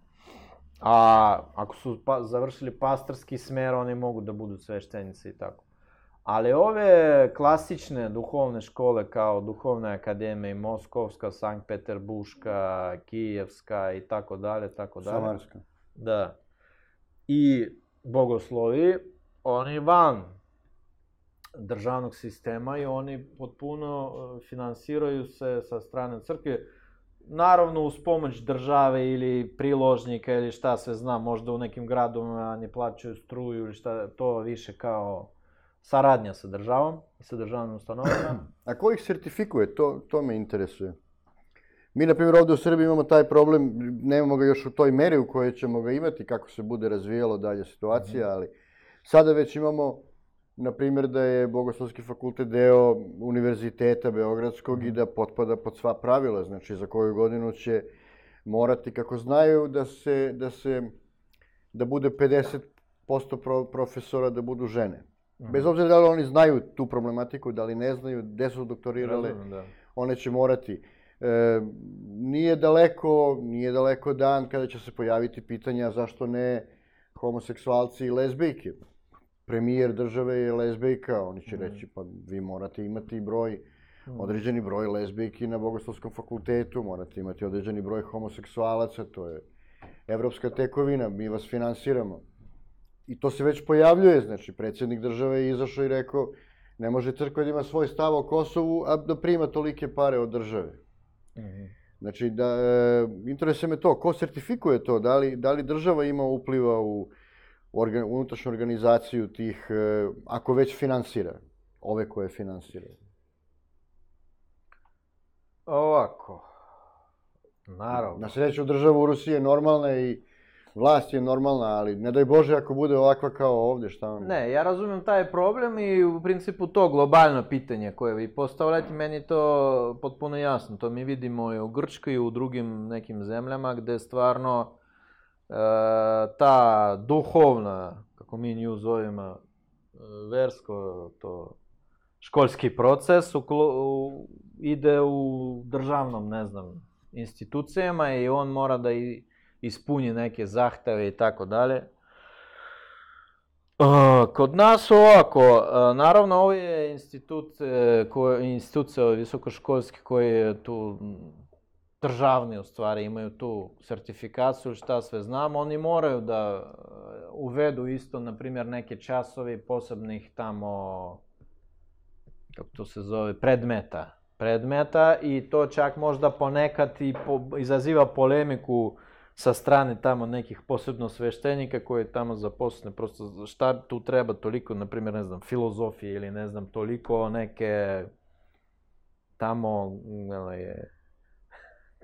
A ako su završili pastorski smer, oni mogu da budu sveštenici i tako. Ali ove klasične duhovne škole kao Duhovna akademija, Moskovska, Sankt Peterburška, Kijevska i tako dalje, tako dalje. Samarska. Da. I bogoslovi, oni van državnog sistema i oni potpuno finansiraju se sa strane crkve. Naravno uz pomoć države ili priložnika ili šta sve znam, možda u nekim gradovima ne plaćaju struju ili šta, to više kao saradnja sa državom, sa državnim ustanovama. A ko ih sertifikuje? To me interesuje. Mi, na primjer, ovdje u Srbiji imamo taj problem, nemamo ga još u toj meri u kojoj ćemo ga imati, kako se bude razvijalo dalje situacija, ali sada već imamo, na primjer, da je Bogoslovski fakultet deo Univerziteta Beogradskog i da potpada pod sva pravila, znači za koju godinu će morati, kako znaju, da bude 50% profesora da budu žene. Bez obzira da li oni znaju tu problematiku, da li ne znaju, gde su doktorirale, one će morati. Nije daleko dan kada će se pojaviti pitanja zašto ne homoseksualci i lezbijke. Premijer države je lezbijka, oni će reći pa vi morate imati određeni broj lezbijki na Bogoslovskom fakultetu, morate imati određeni broj homoseksualaca, to je evropska tekovina, mi vas finansiramo. I to se već pojavljuje, znači predsjednik države je izašao i rekao ne može crkva da ima svoj stav o Kosovu, a da prima tolike pare od države. Znači, interesuje me to, ko sertifikuje to, da li država ima upliva u unutrašnju organizaciju tih, ako već finansira, ove koje finansira? Ovako, naravno. Na sreću država u Rusiji je normalna i vlast je normalna, ali ne daj Bože ako bude ovakva kao ovdje, šta vam? Ne, ja razumijem taj problem i u principu to globalno pitanje koje vi postavljate, meni je to potpuno jasno. To mi vidimo i u Grčkoj i u drugim nekim zemljama gdje stvarno ta duhovna, kako mi nju zovemo, versko, to školski proces ide u državnom, ne znam, institucijama i on mora da ispuni neke zahteve i tako dalje. Kod nas ovako, naravno ovo je institucija visokoškolski koji je tu državni u stvari, imaju tu sertifikaciju, šta sve znamo, oni moraju da uvedu isto, na primjer, neke časovi posebnih tamo, kako to se zove, predmeta i to čak možda ponekad i izaziva polemiku sa strane tamo nekih posebno sveštenika koji je tamo zaposleni, prosto šta tu treba toliko, na primjer, ne znam, filozofije ili ne znam, toliko neke tamo,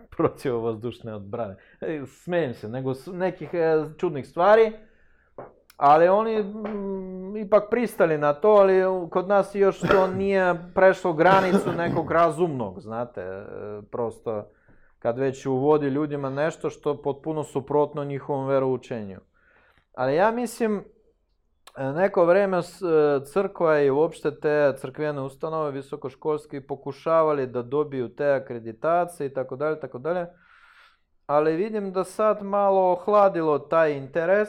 protivovazdušne odbrane. Smijem se, nego nekih čudnih stvari. Ali oni ipak pristali na to, ali kod nas još to nije prešlo granicu nekog razumnog, znate, prosto kad već uvodi ljudima nešto što potpuno suprotno njihovom veroučenju. Ali ja mislim, neko vreme crkva i uopšte te crkvene ustanove visokoškolski pokušavali da dobiju te akreditacije i tako dalje, ali vidim da sad malo ohladilo taj interes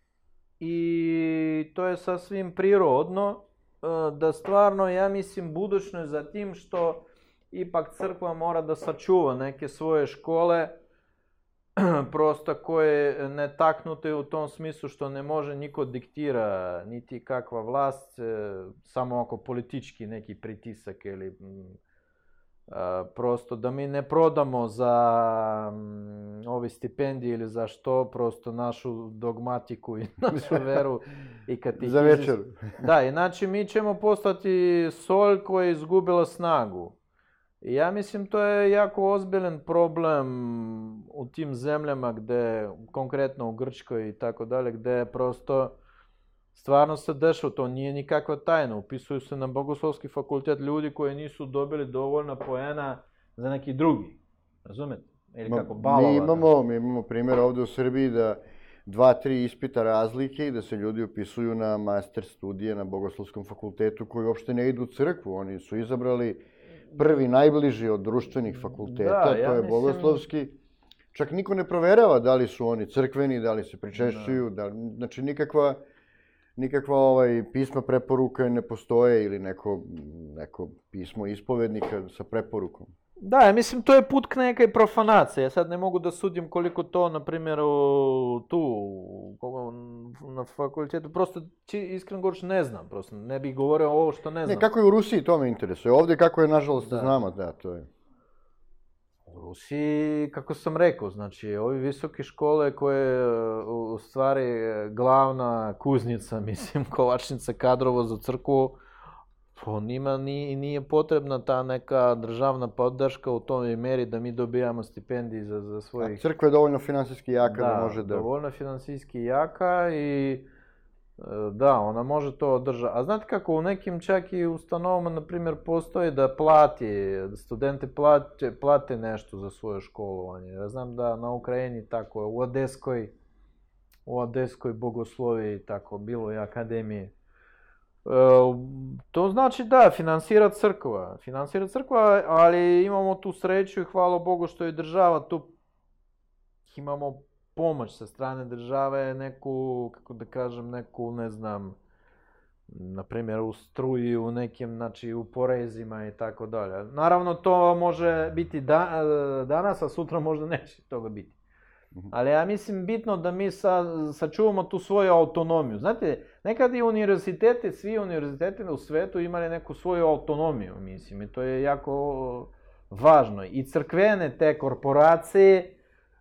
i to je sasvim prirodno, da stvarno, ja mislim, budućnost za tim što ipak crkva mora da sačuva neke svoje škole, prosto koje ne taknute u tom smislu što ne može niko diktira, niti kakva vlast, samo ako politički neki pritisak ili prosto da mi ne prodamo za ove stipendije ili za što, prosto našu dogmatiku i našu veru i katehizis. Za večer. Da, inače mi ćemo postati solj koja je izgubila snagu. I ja mislim to je jako ozbiljan problem u tim zemljama gde, konkretno u Grčkoj i tako dalje, gde prosto stvarno se dešava, to nije nikakva tajna. Upisuju se na Bogoslovski fakultet ljudi koji nisu dobili dovoljno poena za neki drugi. Razumete? Ili kako balova. Mi imamo primjer ovdje u Srbiji da 2-3 ispita razlike i da se ljudi upisuju na master studije na Bogoslovskom fakultetu koji uopšte ne idu u crkvu. Oni su izabrali prvi najbliži od društvenih fakulteta, to je Bogoslovski. Čak niko ne proverava da li su oni crkveni, da li se pričešćuju, znači nikakva pisma preporuka ne postoje ili neko pismo ispovednika sa preporukom. Da, ja mislim to je put k nekaj profanacije. Ja sad ne mogu da sudim koliko to, na primjer, na fakultetu, prosto iskreno govoreći ne znam, prosto ne bih govorio ovo što ne znam. Ne, kako je u Rusiji, to me interesuje. Ovdje kako je, nažalost, znamo, da, to je. U Rusiji, kako sam rekao, znači, ovi visoke škole koje u stvari glavna kuznica, mislim, kovačnica kadrova za crkvu, po njima nije potrebna ta neka državna podrška u toj meri da mi dobijamo stipendije za svojih... A crkva je dovoljno finansijski jaka da može da... Da, dovoljno finansijski jaka i da, ona može to održati. A znate kako, u nekim čak i ustanovama, na primjer, postoji da studenti plate nešto za svoje školovanje. Ja znam da na Ukrajini tako je, u Odeskoj bogosloviji tako, bilo i akademije. To znači da, finansira crkva, ali imamo tu sreću i hvala Bogu što je država tu, imamo pomoć sa strane države, neku, kako da kažem, neku, ne znam, na primjer u struji, u nekim, znači u porezima i tako dalje. Naravno to može biti danas, a sutra možda neće toga biti. Ali ja mislim bitno da mi sačuvamo tu svoju autonomiju. Znate, nekad i univerziteti, svi univerziteti u svetu imali neku svoju autonomiju, mislim, i to je jako važno. I crkvene te korporacije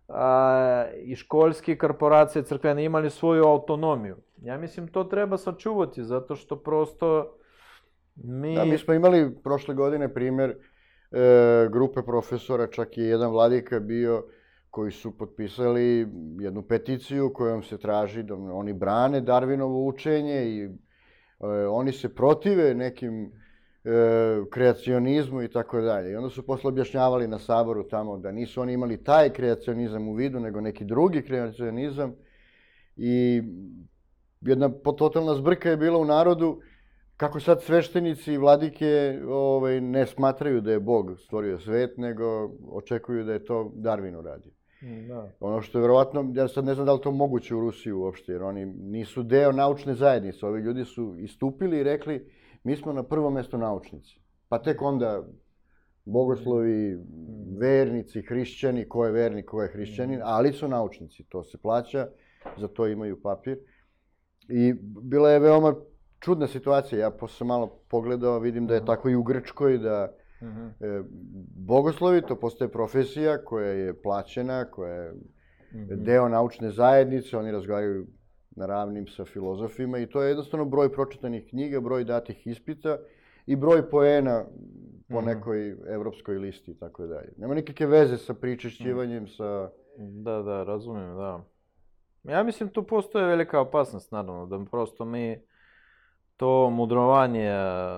i školske korporacije crkvene imali svoju autonomiju. Ja mislim to treba sačuvati, zato što prosto mi... Da, mi smo imali prošle godine primjer grupe profesora, čak i jedan vladika bio, koji su potpisali jednu peticiju kojom se traži da oni brane Darwinovo učenje i oni se protive nekim kreacionizmu i tako dalje. I onda su posle objašnjavali na saboru tamo da nisu oni imali taj kreacionizam u vidu, nego neki drugi kreacionizam. I jedna totalna zbrka je bila u narodu kako sad sveštenici i vladike ne smatraju da je Bog stvorio svet, nego očekuju da je to Darwin uradio. Da. Ono što je verovatno, ja sad ne znam da li to moguće u Rusiji uopšte, jer oni nisu deo naučne zajednice. Ovi ljudi su istupili i rekli mi smo na prvo mesto naučnici. Pa tek onda bogoslovi, vernici, hrišćani, ko je vernik, ko je hrišćanin, ali su naučnici. To se plaća, za to imaju papir. I bila je veoma čudna situacija. Ja sam malo pogledao, vidim da je tako i u Grčkoj, da bogoslovi, to postaje profesija koja je plaćena, koja je deo naučne zajednice, oni razgovaraju na ravnim sa filozofima i to je jednostavno broj pročitanih knjiga, broj datih ispita i broj poena po nekoj evropskoj listi i tako dalje. Nema nikakve veze sa pričešćivanjem, sa... Da, razumijem, da. Ja mislim tu postoji velika opasnost, naravno, da prosto mi to mudrovanje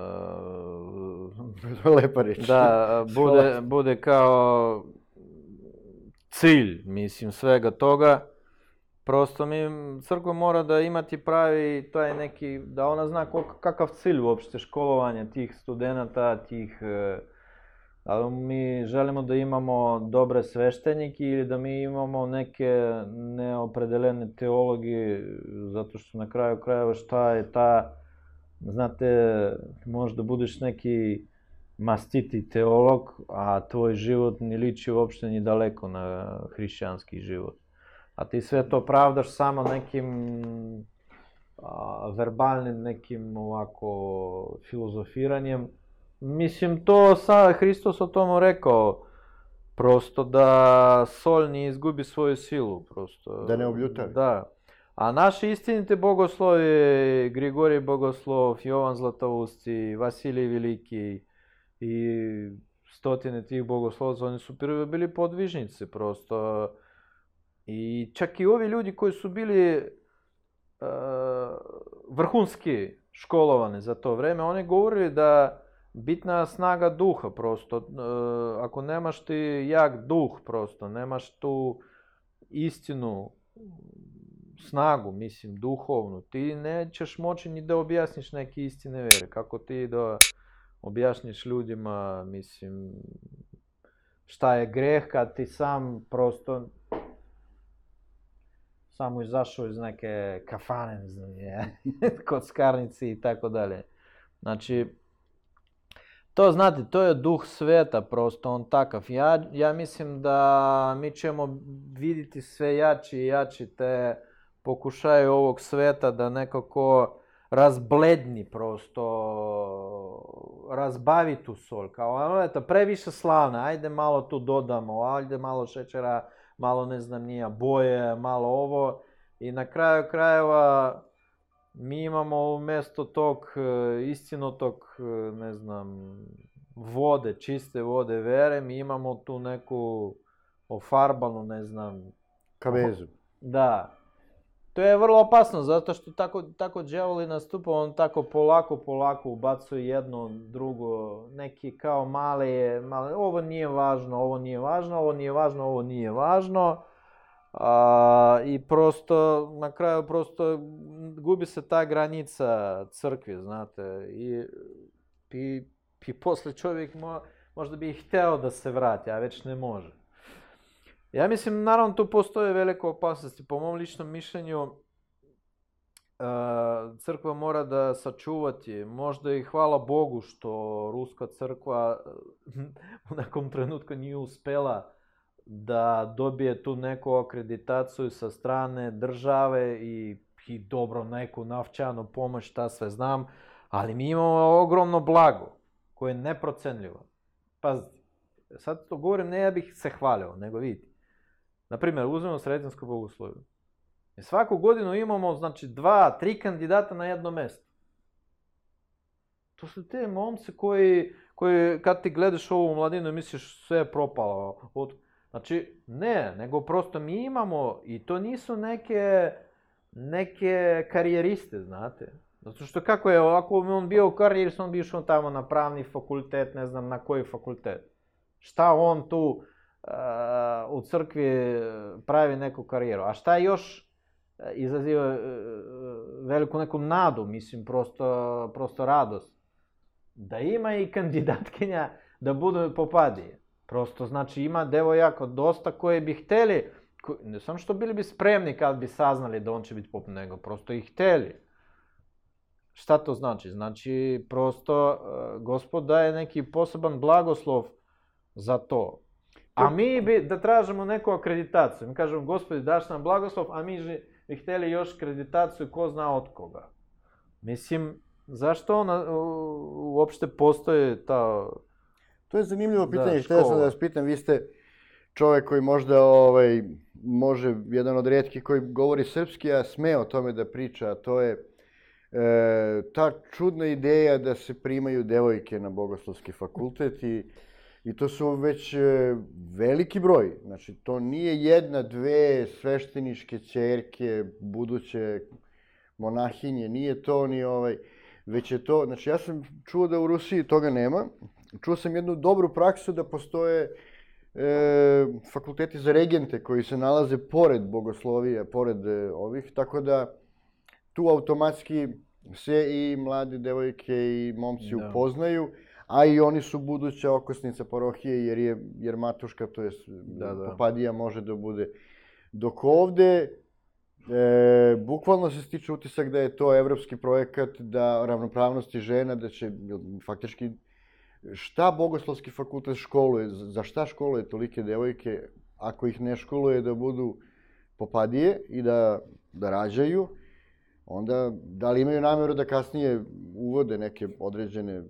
Lepa reč. da bude kao cilj, mislim, svega toga. Prosto crkva mora da imati pravi taj neki, da ona zna kakav cilj uopšte školovanja tih studenata, da mi želimo da imamo dobre sveštenike ili da mi imamo neke neopredeljene teologije, zato što na kraju krajeva šta je ta, znate, možeš da budeš neki mastiti teolog, a tvoj život ne liči uopšte ni daleko na hrišćanski život. A ti sve to pravdaš samo nekim verbalnim, nekim ovako filozofiranjem. Mislim, to sad Hristos o tomu rekao, prosto da solj ne izgubi svoju silu, prosto. Da ne obljutavi. Da. A naši istinite bogoslovi, Grigorij Bogoslov, Jovan Zlatoust, Vasilij Veliki i stotine tih bogoslovaca, oni su prvi bili podvižnici, prosto. I čak i ovi ljudi koji su bili vrhunski školovani za to vreme, oni govorili da bitna snaga duha, prosto. Ako nemaš ti jak duh, prosto, nemaš tu istinu, snagu, mislim, duhovnu, ti nećeš moći ni da objasniš neke istine vere. Kako ti da objasniš ljudima, mislim, šta je greh kad ti sam prosto samo izašao iz neke kafane, ne znam, kockarnici i tako dalje. Znači, to znate, to je duh sveta, prosto on takav. Ja mislim da mi ćemo vidjeti sve jači i jači te pokušaje ovog sveta da nekako razbledni, prosto razbavi tu sol. Kao, previše slana, ajde malo tu dodamo, ajde malo šećera, malo ne znam nija boje, malo ovo. I na kraju krajeva mi imamo umjesto tog istinotog, ne znam, vode, čiste vode vere, mi imamo tu neku ofarbanu, ne znam... Kavezu. Da. To je vrlo opasno, zato što tako đavoli nastupa, on tako polako ubacuje jedno, drugo, neki kao male, ovo nije važno, ovo nije važno, ovo nije važno, ovo nije važno. I prosto, na kraju prosto gubi se ta granica crkve, znate, i posle čovjek možda bi hteo da se vrati, a već ne može. Ja mislim, naravno, tu postoje velike opasnosti. Po mom ličnom mišljenju, crkva mora da sačuvati, možda i hvala Bogu što ruska crkva u nekom trenutku nije uspela da dobije tu neku akreditaciju sa strane države i dobro neku novčanu pomoć, šta sve znam, ali mi imamo ogromno blago koje je neprocenljivo. Pazite, sad to govorim, ne ja bih se hvalio, nego vidite. Naprimjer, uzmemo Sretensko bogoslovje. Svaku godinu imamo, znači, 2-3 kandidata na jedno mesto. To su te momci koji kad ti gledaš ovu mladinu i misliš sve je propalo. Znači, ne, nego prosto mi imamo, i to nisu neke karijeriste, znate. Zato što kako je, ako on bio u karijeri, on bi išao tamo na pravni fakultet, ne znam na koji fakultet. Šta on tu u crkvi pravi neku karijeru? A šta još izaziva veliku neku nadu, mislim, prosto radost? Da ima i kandidatkinja da budu popadije. Prosto, znači, ima devojaka dosta koje bi hteli, ne samo što bili bi spremni kad bi saznali da on će biti pop, nego prosto i hteli. Šta to znači? Znači, prosto, Gospod daje neki poseban blagoslov za to. A mi bi da tražimo neku akreditaciju. Mi kažemo, Gospodi, daš nam blagoslov, a mi bi hteli još akreditaciju ko zna od koga. Mislim, zašto ona uopšte postoji ta... To je zanimljivo pitanje, htio sam da vas pitam, vi ste čovjek koji možda može, jedan od rijetkih koji govori srpski, a sme o tome da priča, a to je ta čudna ideja da se primaju devojke na bogoslovski fakultet i I to su već veliki broj. Znači, to nije jedna, dve svešteničke ćerke, buduće monahinje, nije to ni već je to, znači ja sam čuo da u Rusiji toga nema. Čuo sam jednu dobru praksu da postoje fakulteti za regente koji se nalaze pored bogoslovija, pored ovih, tako da tu automatski se i mlade devojke i momci upoznaju, a i oni su buduća okosnica parohije jer matuška, to je popadija, može da bude. Dok ovde bukvalno se stiče utisak da je to evropski projekat, da ravnopravnosti žena, da će faktički šta bogoslovski fakultet školuje, za šta školuje tolike devojke, ako ih ne školuje da budu popadije i da rađaju, onda da li imaju namjeru da kasnije uvode neke određene...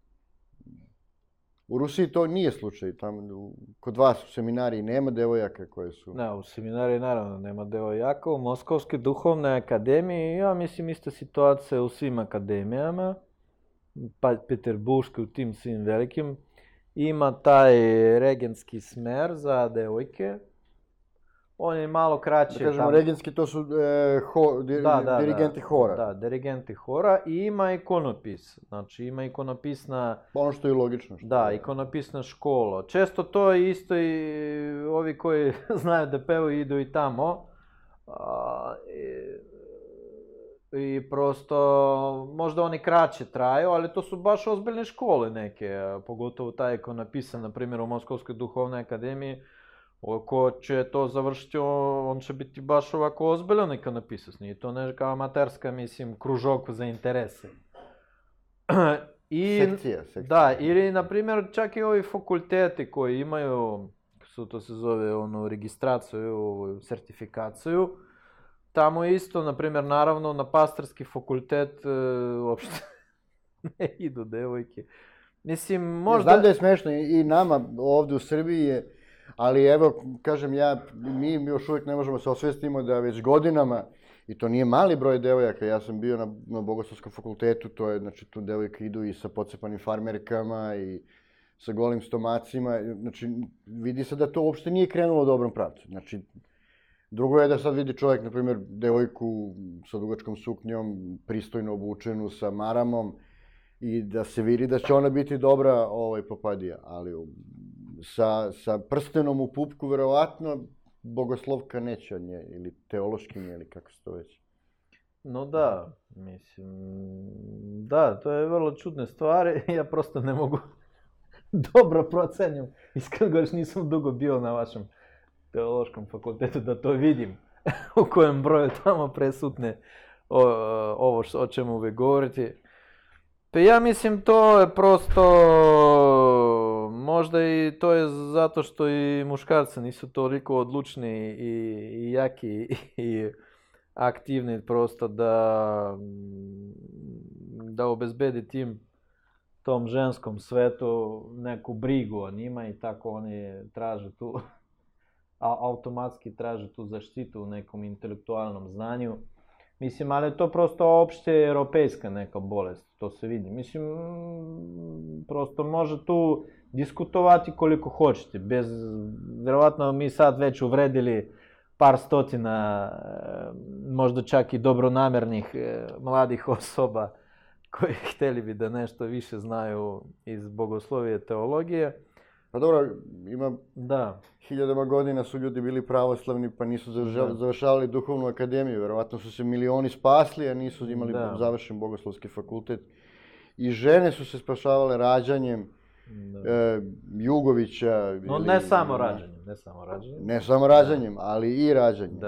U Rusiji to nije slučaj, tamo kod vas u seminariji nema devojaka koje su... Da, u seminariji naravno nema devojaka, u Moskovskoj duhovnoj akademiji, ja mislim ista situacija u svim akademijama, Peterburški u tim svim velikim, ima taj regentski smer za devojke. On je malo kraće... Da kažemo, regentski to su dirigenti hora. Da, dirigenti hora i ima ikonopis. Znači, ima ikonopisna... Ono što je logično. Da, ikonopisna škola. Često to je isto i ovi koji znaju da pevaju idu i tamo. I prosto, možda oni kraće traju, ali to su baš ozbiljne škole neke. Pogotovo ta ikonopisa, na primjer, u Moskovskoj duhovnoj akademiji. Ko će to završiti, on će biti baš ovako ozbiljan ikonopisac. Nije to neka amaterska, mislim, kružok za interese. Sekcija. Da, ili, na primjer, čak i ovi fakulteti koji imaju, to se zove, registraciju, sertifikaciju, tamo isto, na primjer, naravno, na pastorski fakultet uopšte ne idu devojke. Mislim, možda... Znam da je smešno i nama ovde u Srbiji je, ali evo, kažem ja, mi još uvijek ne možemo se osvestimo da već godinama, i to nije mali broj devojaka, ja sam bio na Bogoslovskom fakultetu, to je, znači, tu devojke idu i sa pocepanim farmerkama i sa golim stomacima, znači, vidi se da to uopšte nije krenulo u dobrom pravcu. Znači, drugo je da sad vidi čovjek, na primjer, devojku sa dugačkom suknjom, pristojno obučenu, sa maramom, i da se vidi da će ona biti dobra popadija, ali sa prstenom u pupku, verovatno, bogoslovka neće od nje, ili teološkinje, ili kako se to već. No da, mislim, da, to je vrlo čudne stvari, ja prosto ne mogu dobro procenjam, iskreno još nisam dugo bio na vašem teološkom fakultetu da to vidim, u kojem broju tamo presutne ovo o čemu vi govorite. Pa ja mislim to je prosto, možda i to je zato što i muškarci nisu toliko odlučni i jaki i aktivni prosto da obezbedi tom ženskom svetu neku brigu o njima i tako oni traže tu, automatski traže tu zaštitu u nekom intelektualnom znanju. Mislim, ali to prosto opšte europejska neka bolest, to se vidi. Mislim, prosto može tu diskutovati koliko hoćete, verovatno mi sad već uvredili par stotina, možda čak i dobronamernih mladih osoba koji hteli bi da nešto više znaju iz bogoslovije i teologije. Pa dobro, ima hiljadama godina su ljudi bili pravoslavni pa nisu završavali duhovnu akademiju. Verovatno su se milioni spasli, a nisu imali završen bogoslovski fakultet. I žene su se spašavale rađanjem Jugovića. No ne samo rađanjem. Ne samo rađanjem, ali i rađanjem.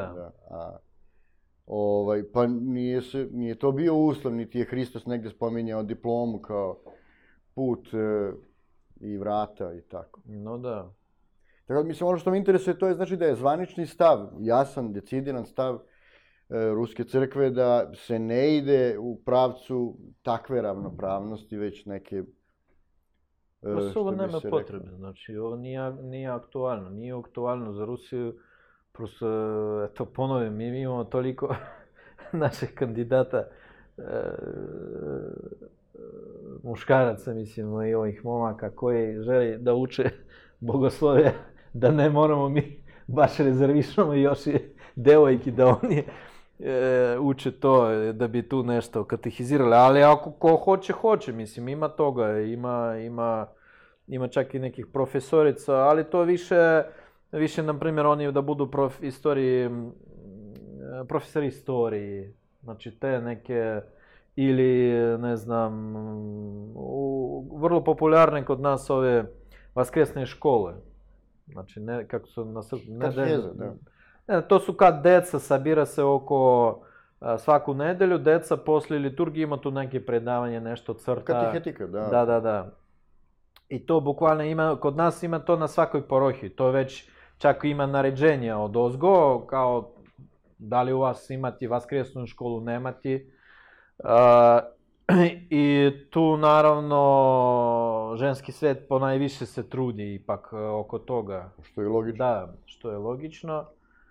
Pa nije to bio uslov, niti je Hristos negde spominjao diplomu kao put i vrata i tako. No da. Tako da, mislim, ono što me interesuje, to je znači da je zvanični stav, jasan, decidiran stav Ruske crkve da se ne ide u pravcu takve ravnopravnosti, već neke... Prosto ovo nema potrebe, znači ovo nije aktualno, nije aktualno za Rusiju, prosto, eto ponovim, mi imamo toliko naših kandidata muškaraca, mislim, i ovih momaka koji želi da uče bogoslovje, da ne moramo mi baš rezervišamo još i devojki da oni uče to, da bi tu nešto katehizirali, ali ako ko hoće, mislim, ima toga, ima čak i nekih profesorica, ali to više, na primjer, oni da budu profesori istoriji, znači te neke, ili, ne znam, vrlo popularne kod nas ove vaskresne škole, znači, kako su na srpskom, to su kad deca sabira se oko svaku nedelju, deca posle liturgije ima tu neke predavanje, nešto crta. Katehetika, da. Da. I to bukvalno ima, kod nas ima to na svakoj parohiji, to već čak ima naređenja od ozgo, kao da li u vas imati vaskresnu školu, nemati. I tu naravno ženski svet ponajviše se trudi ipak oko toga. Što je logično. Da, što je logično.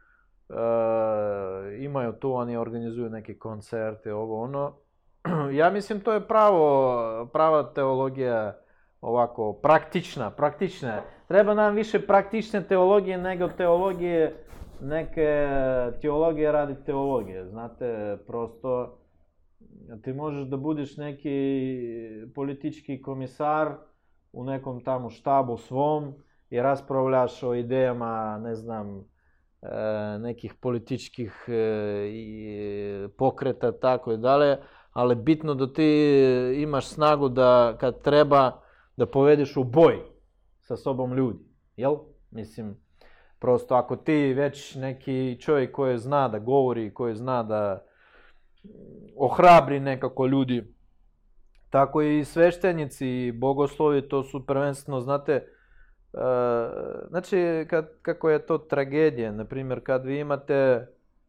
Imaju tu, oni organizuju neke koncerte, ovo ono. Ja mislim to je prava teologija, ovako, praktična. Treba nam više praktične teologije nego teologije, neke teologije radi teologije. Znate, prosto ti možeš da budeš neki politički komisar u nekom tamo štabu svom i raspravljaš o idejama, ne znam, nekih političkih pokreta, tako i dalje, ali bitno da ti imaš snagu da kad treba da povedeš u boj sa sobom ljudi, jel? Mislim, prosto ako ti već neki čovjek koji zna da govori, koji zna da ohrabri nekako ljudi, tako i sveštenici i bogoslovi, to su prvenstveno, znate, znači, kako je to tragedija, na primjer, kad vi imate,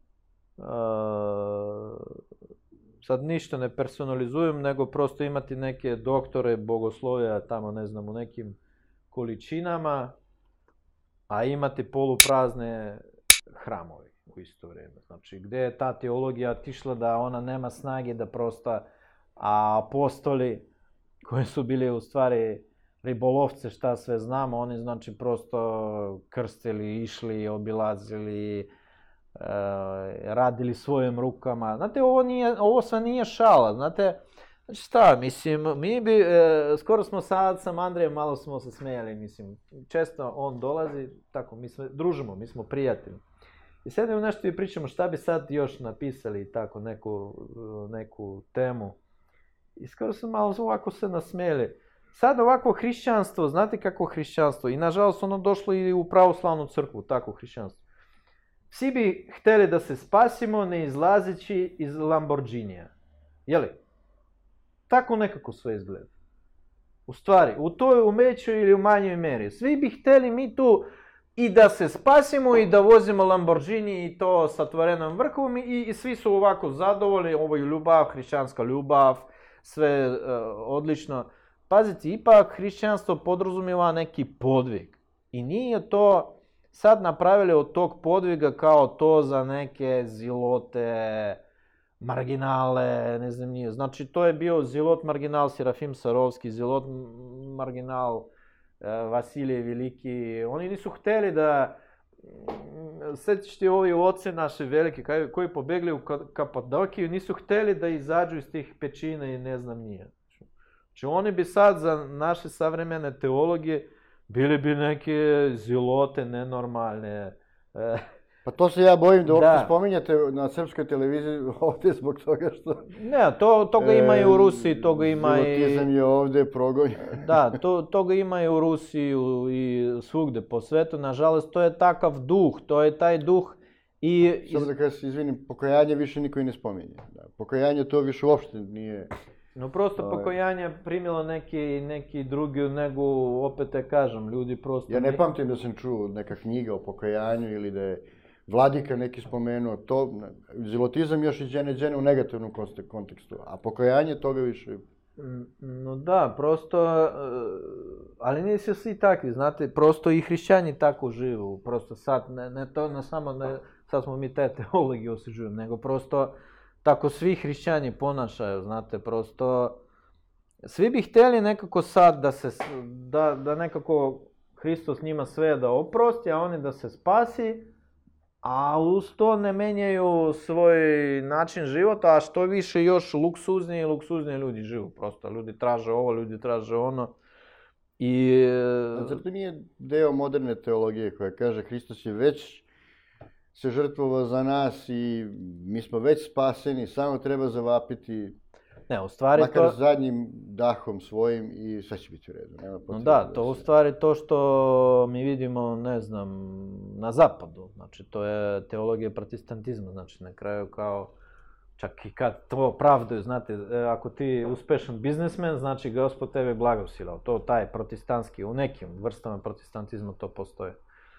sad ništa ne personalizujem, nego prosto imate neke doktore bogoslovja tamo, ne znam, u nekim količinama, a imate poluprazne hramove u isto vrijeme. Znači, gdje je ta teologija otišla da ona nema snage da prosto, a apostoli koji su bili u stvari ribolovce, šta sve znamo, oni znači prosto krstili, išli, obilazili, radili svojim rukama. Znate, ovo sve nije šala, znate, znači šta, mislim, mi bi, skoro smo sad sa Andrejem, malo smo se smijali, mislim, često on dolazi, tako, mi se družimo, mi smo prijatelji. I sedemo nešto i pričamo šta bi sad još napisali, tako, neku temu. I skoro smo malo ovako se nasmijeli. Sad ovako hrišćanstvo, znate kako hrišćanstvo, i nažalost ono došlo i u pravoslavnu crkvu, tako hrišćanstvo. Svi bi htjeli da se spasimo ne izlazeći iz Lamborghinija. Jeli? Tako nekako sve izgleda. U stvari, u toj u većoj ili u manjoj meri. Svi bi htjeli mi tu i da se spasimo i da vozimo Lamborghini i to sa otvorenom vrhom i svi su ovako zadovoljni, ovo je ljubav, hrišćanska ljubav, sve odlično. Pazite, ipak hrišćanstvo podrazumijeva neki podvig. I nije to sad napravili od tog podviga kao to za neke zilote, marginale, ne znam nije. Znači, to je bio zilot marginal Serafim Sarovski, zilot marginal Vasilije Veliki. Oni nisu htjeli da, sjećate ovi oce naše velike koji pobegli u Kapadokiju, nisu htjeli da izađu iz tih pećina i ne znam nije. Znači, oni bi sad za naše savremene teologije bili bi neke zilote nenormalne. Pa to se ja bojim da uopšte spominjate na srpskoj televiziji ovdje zbog toga što... Ne, toga ima i u Rusiji, toga ima i... Zilotizam je ovdje progonjen. Da, toga ima i u Rusiji i svugde po svetu. Nažalost, to je takav duh, to je taj duh i... Samo da kada se izvinim, pokajanje više niko i ne spominje. Pokajanje to više uopšte nije... No prosto pokajanje primilo neki drugi, nego opet te kažem, ljudi prosto... Ja ne pamtim da sam čuo neka knjiga o pokajanju ili da je vladika neki spomenuo to. Zilotizam još i džene u negativnom kontekstu, a pokajanje toga više... No da, prosto, ali nisu svi takvi, znate, prosto i hrišćani tako živu, prosto sad, sad smo mi te teologije osuđujemo, nego prosto tako svi hrišćani ponašaju, znate, prosto svi bi htjeli nekako sad da nekako Hristos njima sve da oprosti, a oni da se spasi, a uz to ne menjaju svoj način života, a što više još luksuzniji ljudi živu. Prosto ljudi traže ovo, ljudi traže ono. Zar to nije deo moderne teologije koja kaže Hristos je već se žrtvovao za nas i mi smo već spaseni, samo treba zavapiti ne, u stvari makar zadnjim dahom svojim i sve će biti u redu. Nema potrebe to u stvari to što mi vidimo, ne znam, na zapadu. Znači, to je teologija protestantizma. Znači, na kraju kao, čak i kad to pravdaju, znate, ako ti uspešan biznismen, znači Gospod tebe blagoslovljao. To taj protestantski, u nekim vrstama protestantizma to postoje.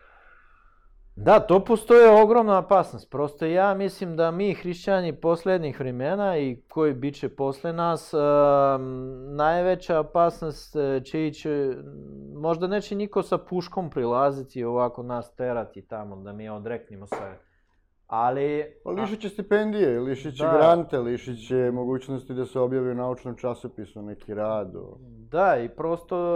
Da, to postoje ogromna opasnost. Prosto ja mislim da mi hrišćani posljednjih vremena i koji bit će posle nas, najveća opasnost će ići, možda neće niko sa puškom prilaziti i ovako nas terati tamo da mi odreknemo sve. Ali... Lišit će stipendije, lišit će grante, lišit će mogućnosti da se objavi u naučnom časopisu neki rad. Da, i prosto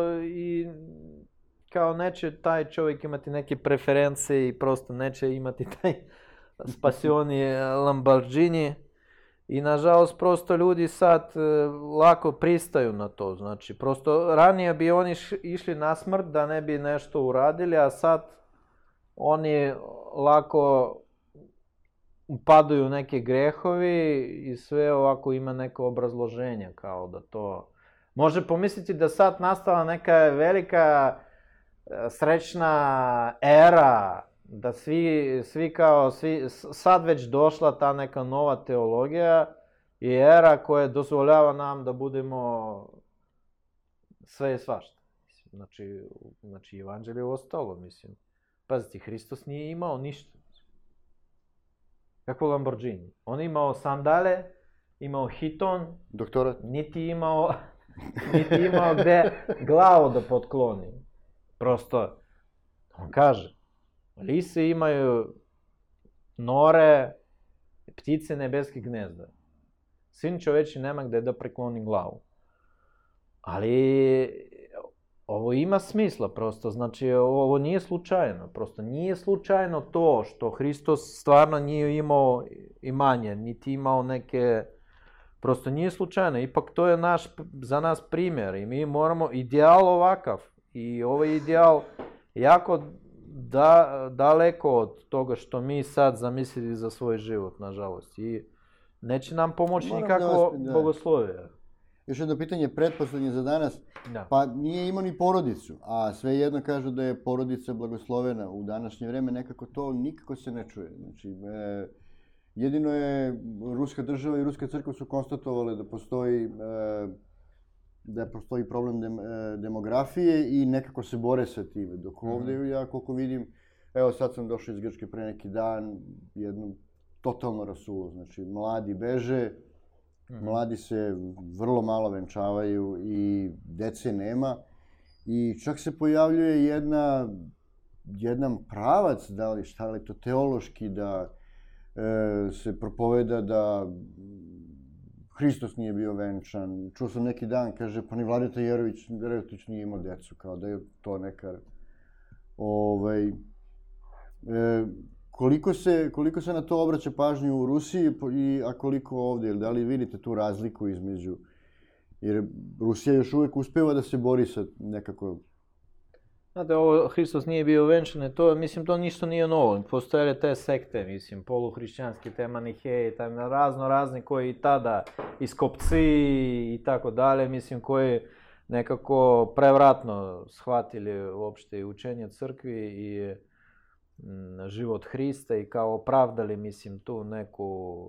kao neće taj čovjek imati neke preference i prosto neće imati taj spasioni Lamborghini. I nažalost prosto ljudi sad lako pristaju na to. Znači prosto ranije bi oni išli na smrt da ne bi nešto uradili, a sad oni lako upadaju u neke grehovi i sve ovako ima neko obrazloženje kao da to... Može pomisliti da sad nastala neka velika srećna era, da svi sad već došla ta neka nova teologija i era koja dozvoljava nam da budemo sve i svašta. Znači evanđelje je ostalo, mislim. Pazite, Hristos nije imao ništa. Kako Lamborghini? On je imao sandale, imao hiton, doktorat, niti imao gde glavu da potkloni. Prosto, on kaže, lise imaju nore, ptice nebeskih gnezda. Sin čoveči nema gde da prekloni glavu. Ali ovo ima smisla prosto, znači ovo nije slučajno. Prosto nije slučajno to što Hristos stvarno nije imao imanje, niti imao neke... Prosto nije slučajno, ipak to je za nas primjer i mi moramo ideal ovakav. I ovaj ideal jako daleko od toga što mi sad zamislili za svoj život, nažalost. I neće nam pomoći nikako bogoslovje. Još jedno pitanje, pretposlednje za danas. Da. Pa nije imao ni porodicu, a svejedno kažu da je porodica blagoslovena u današnje vreme. Nekako to nikako se ne čuje. Znači, jedino je Ruska država i Ruska crkva su konstatovali da postoji problem demografije i nekako se bore sa time. Dok ovdje, ja koliko vidim, evo sad sam došao iz Grčke pre neki dan, jedno totalno rasulo. Znači, mladi beže, mladi se vrlo malo venčavaju i dece nema. I čak se pojavljuje jedan pravac, da li šta li to teološki, da se propoveda da Hristos nije bio venčan. Čuo sam neki dan, kaže, pa ni Vladeta Jerotić nije imao decu, kao da je to neka... Koliko se na to obraća pažnju u Rusiji, a koliko ovdje? Da li vidite tu razliku između... Jer Rusija još uvijek uspeva da se bori sa nekako... Znate, ovo Hristos nije bio venčan, to ništa nije novo. Postojale te sekte, poluhrišćanske, te maniheji, razni koji i tada iskopci i tako dalje, koji nekako prevratno shvatili uopšte učenje crkvi i život Hrista i kao opravdali, tu neku...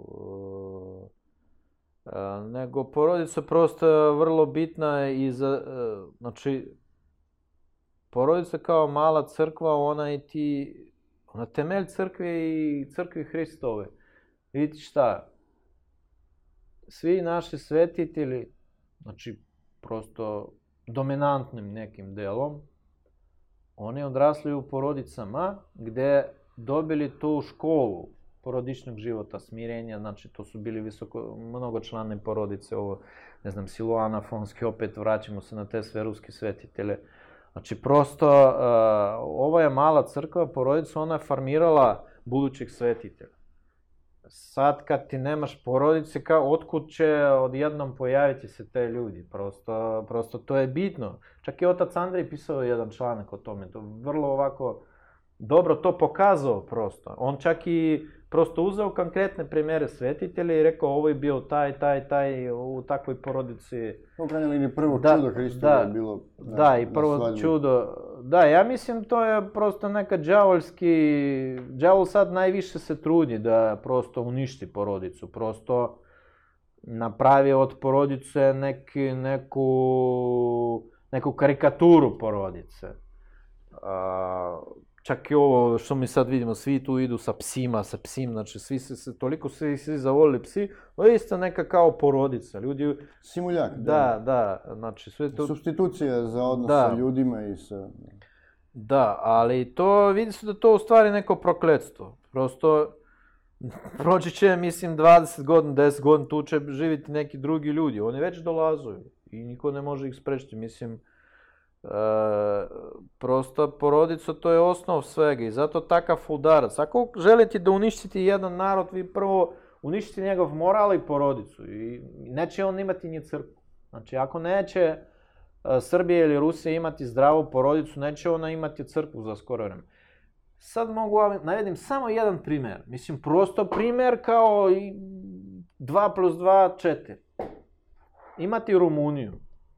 Nego porodica prosto vrlo bitna i za... Znači, porodica kao mala crkva, ona je temelj crkve i crkve Hristove. Vidite šta, svi naši svetitelji, znači prosto dominantnim nekim delom, oni odrasli u porodicama gde dobili tu školu porodičnog života, smirenja, znači to su bili mnogočlane porodice, ovo, ne znam, Siluan Afonski, opet vraćamo se na te sve ruski svetitelje. Znači, prosto, ovo je mala crkva, porodica, ona je farmirala budućeg svetitelja. Sad, kad ti nemaš porodice, otkud će odjednom pojaviti se te ljudi? Prosto to je bitno. Čak i otac Andrej pisao jedan članak o tome, to vrlo ovako dobro to pokazao prosto. On čak i prosto uzeo konkretne primjere svetitelja i rekao ovo je bio taj u takvoj porodici. U krajnjoj liniji prvo čudo Hristova je bilo da, i prvo čudo. Da, ja mislim to je prosto neka đavol sad najviše se trudi da prosto uništi porodicu, prosto napravi od porodice neku karikaturu porodice. Čak i ovo što mi sad vidimo, svi tu idu sa psim, znači toliko svi zavolili psi, to je isto neka kao porodica, ljudi... Simuljak. Da, znači sve to... Supstitucija za odnos sa ljudima i sa... Da, ali to, vidi se da to u stvari neko prokletstvo, prosto proći će, mislim, 20 godina, 10 godina, tu će živjeti neki drugi ljudi, oni već dolazuju i niko ne može ih sprečiti, mislim... Prosto porodica to je osnov svega i zato takav udarac. Ako želite da uništite jedan narod, vi prvo uništite njegov moral i porodicu i neće on imati ni crkvu. Znači ako neće Srbija ili Rusija imati zdravu porodicu, neće ona imati crkvu za skoro vreme. Sad mogu navedim samo jedan primer. Mislim, prosto primer kao 2+2 4. Imati Rumuniju,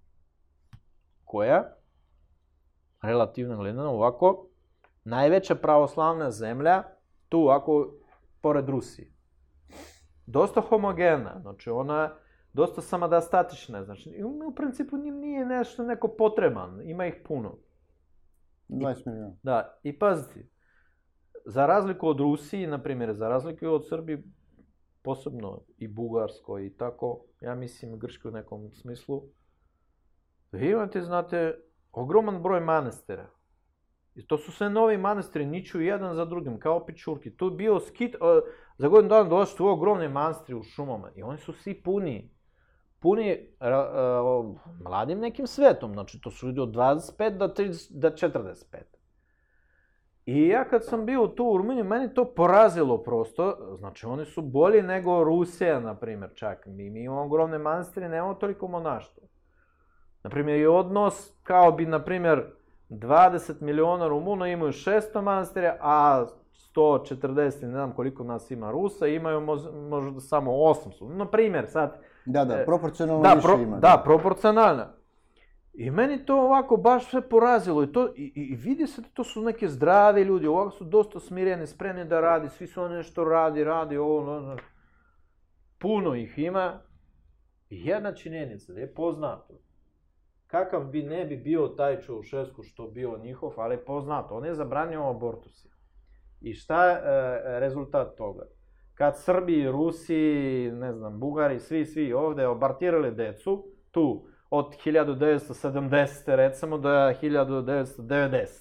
koja relativno gledano ovako, najveća pravoslavna zemlja, tu ovako, pored Rusije. Dosta homogena, znači ona dosta samadastatična, znači u principu nije nešto neko potreban, ima ih puno. 20 milijuna. Da, i pazite, za razliku od Rusiji, na primjer, za razliku od Srbije, posebno i Bugarskoj i tako, ja mislim Grčkoj u nekom smislu, vi imate, znate, ogroman broj manastira. I to su sve novi manastiri, niču jedan za drugim, kao pičurki. Tu je bio skit, za godinu dana došli tu ogromne manastiri u šumama i oni su svi puni mladim nekim svetom, znači to su ljudi od 25 do 45. I ja kad sam bio tu u Rumuniji, meni to porazilo prosto, znači oni su bolji nego Rusija, na primjer, čak. Mi imamo ogromne manastire, nemamo toliko monaštva. Naprimjer, i odnos kao bi, naprimjer, 20 miliona Rumuna imaju 600 manastira, a 140, ne znam koliko nas ima Rusa, imaju možda samo 800. Naprimjer, sad... Da, proporcionalno više ima. Da, proporcionalno. I meni to ovako baš sve porazilo i vidi se da to su neke zdravi ljudi, ovako su dosta smireni, spremni da radi, svi su oni nešto radi, ovo, puno ih ima. I jedna činjenica, da je poznato, kakav bi ne bi bio taj Čaušesku što bio njihov, ali je poznato, on je zabranio abortusi. I šta je rezultat toga? Kad Srbi, Rusi, ne znam, Bugari, svi ovde abortirali decu, tu, od 1970. recimo do 1990.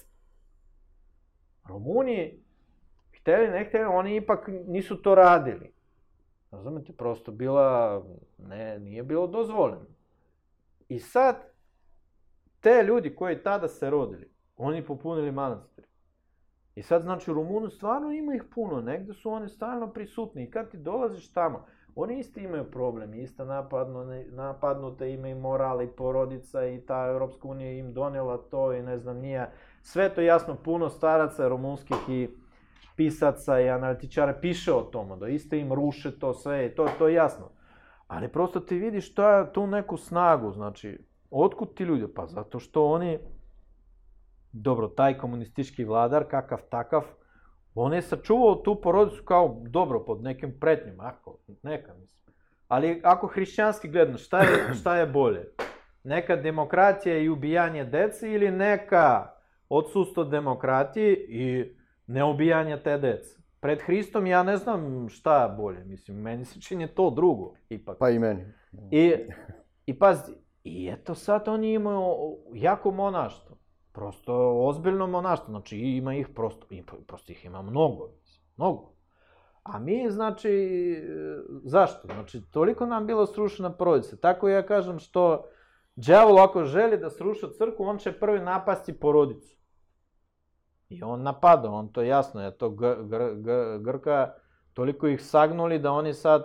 Rumuni, hteli, ne hteli, oni ipak nisu to radili. Razumete, prosto nije bilo dozvoljeno. I sad, te ljudi koji tada se rodili, oni popunili manastir. I sad, znači, u Rumuniji stvarno ima ih puno, negde su oni stalno prisutni i kad ti dolaziš tamo, oni isto imaju problem, isto napadnute, imaju moral i porodica i ta Europska unija im donijela to i ne znam, nije. Sve to jasno, puno staraca rumunskih i pisaca i analitičara piše o tomu, da isto im ruše to sve, to je jasno. Ali prosto ti vidiš tu neku snagu, znači, otkud ti ljudi? Pa zato što oni, dobro, taj komunistički vladar, kakav takav, on je sačuvao tu porodicu kao dobro, pod nekim pretnjom, neka mislim. Ali ako hrišćanski gledano, šta je bolje? Neka demokratija i ubijanje dece ili neka odsustvo demokratije i neubijanje te dece? Pred Hristom ja ne znam šta je bolje, mislim, meni se čini to drugo, ipak. Pa i meni. I pazi, i eto sad oni imaju jako monaštvo. Prosto ozbiljno monaštvo, znači ima ih prosto ih ima mnogo. A mi, znači, zašto? Znači, toliko nam bilo srušena porodica. Tako ja kažem što đavol ako želi da sruši crkvu, on će prvi napasti porodicu. I on napada, on to jasno je, to Grka, toliko ih sagnuli da oni sad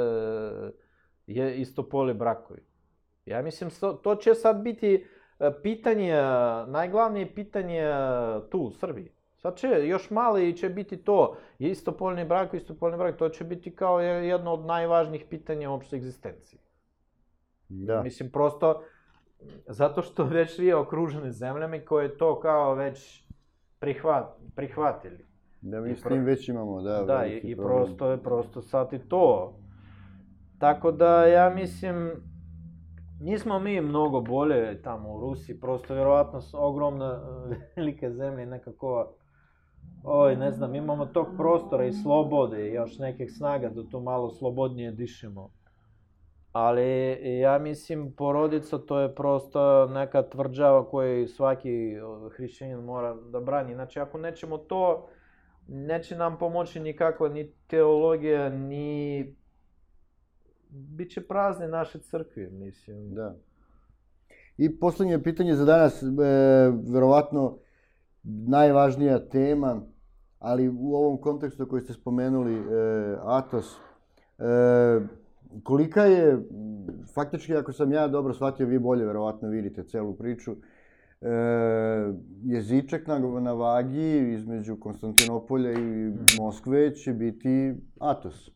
je istopoli brakovi. Ja mislim, to će sad biti pitanje, najglavnije pitanje tu u Srbiji. Sad će, još malo i će biti to, istopolni brak, to će biti kao jedno od najvažnijih pitanja uopšte egzistencije. Da. Mislim, prosto, zato što već vi okruženi zemljama koje to kao već prihvatili. Da, mi s tim već imamo, da. Da, i prosto sad i to. Tako da, ja mislim, nismo mi mnogo bolje tamo u Rusiji, prosto vjerovatno su ogromne, velike zemlje nekako, ne znam, imamo tog prostora i slobode i još nekih snaga da tu malo slobodnije dišemo. Ali ja mislim, porodica to je prosto neka tvrđava koju svaki hrišćanin mora da brani. Znači, ako nećemo to, neće nam pomoći nikakva ni teologija, ni... Biće prazne naše crkve, mislim. Da. I poslednje pitanje za danas, verovatno najvažnija tema, ali u ovom kontekstu koji ste spomenuli, Atos, kolika je, faktički ako sam ja dobro shvatio, vi bolje verovatno vidite celu priču, jezičak na vagi između Konstantinopolja i Moskve će biti Atos.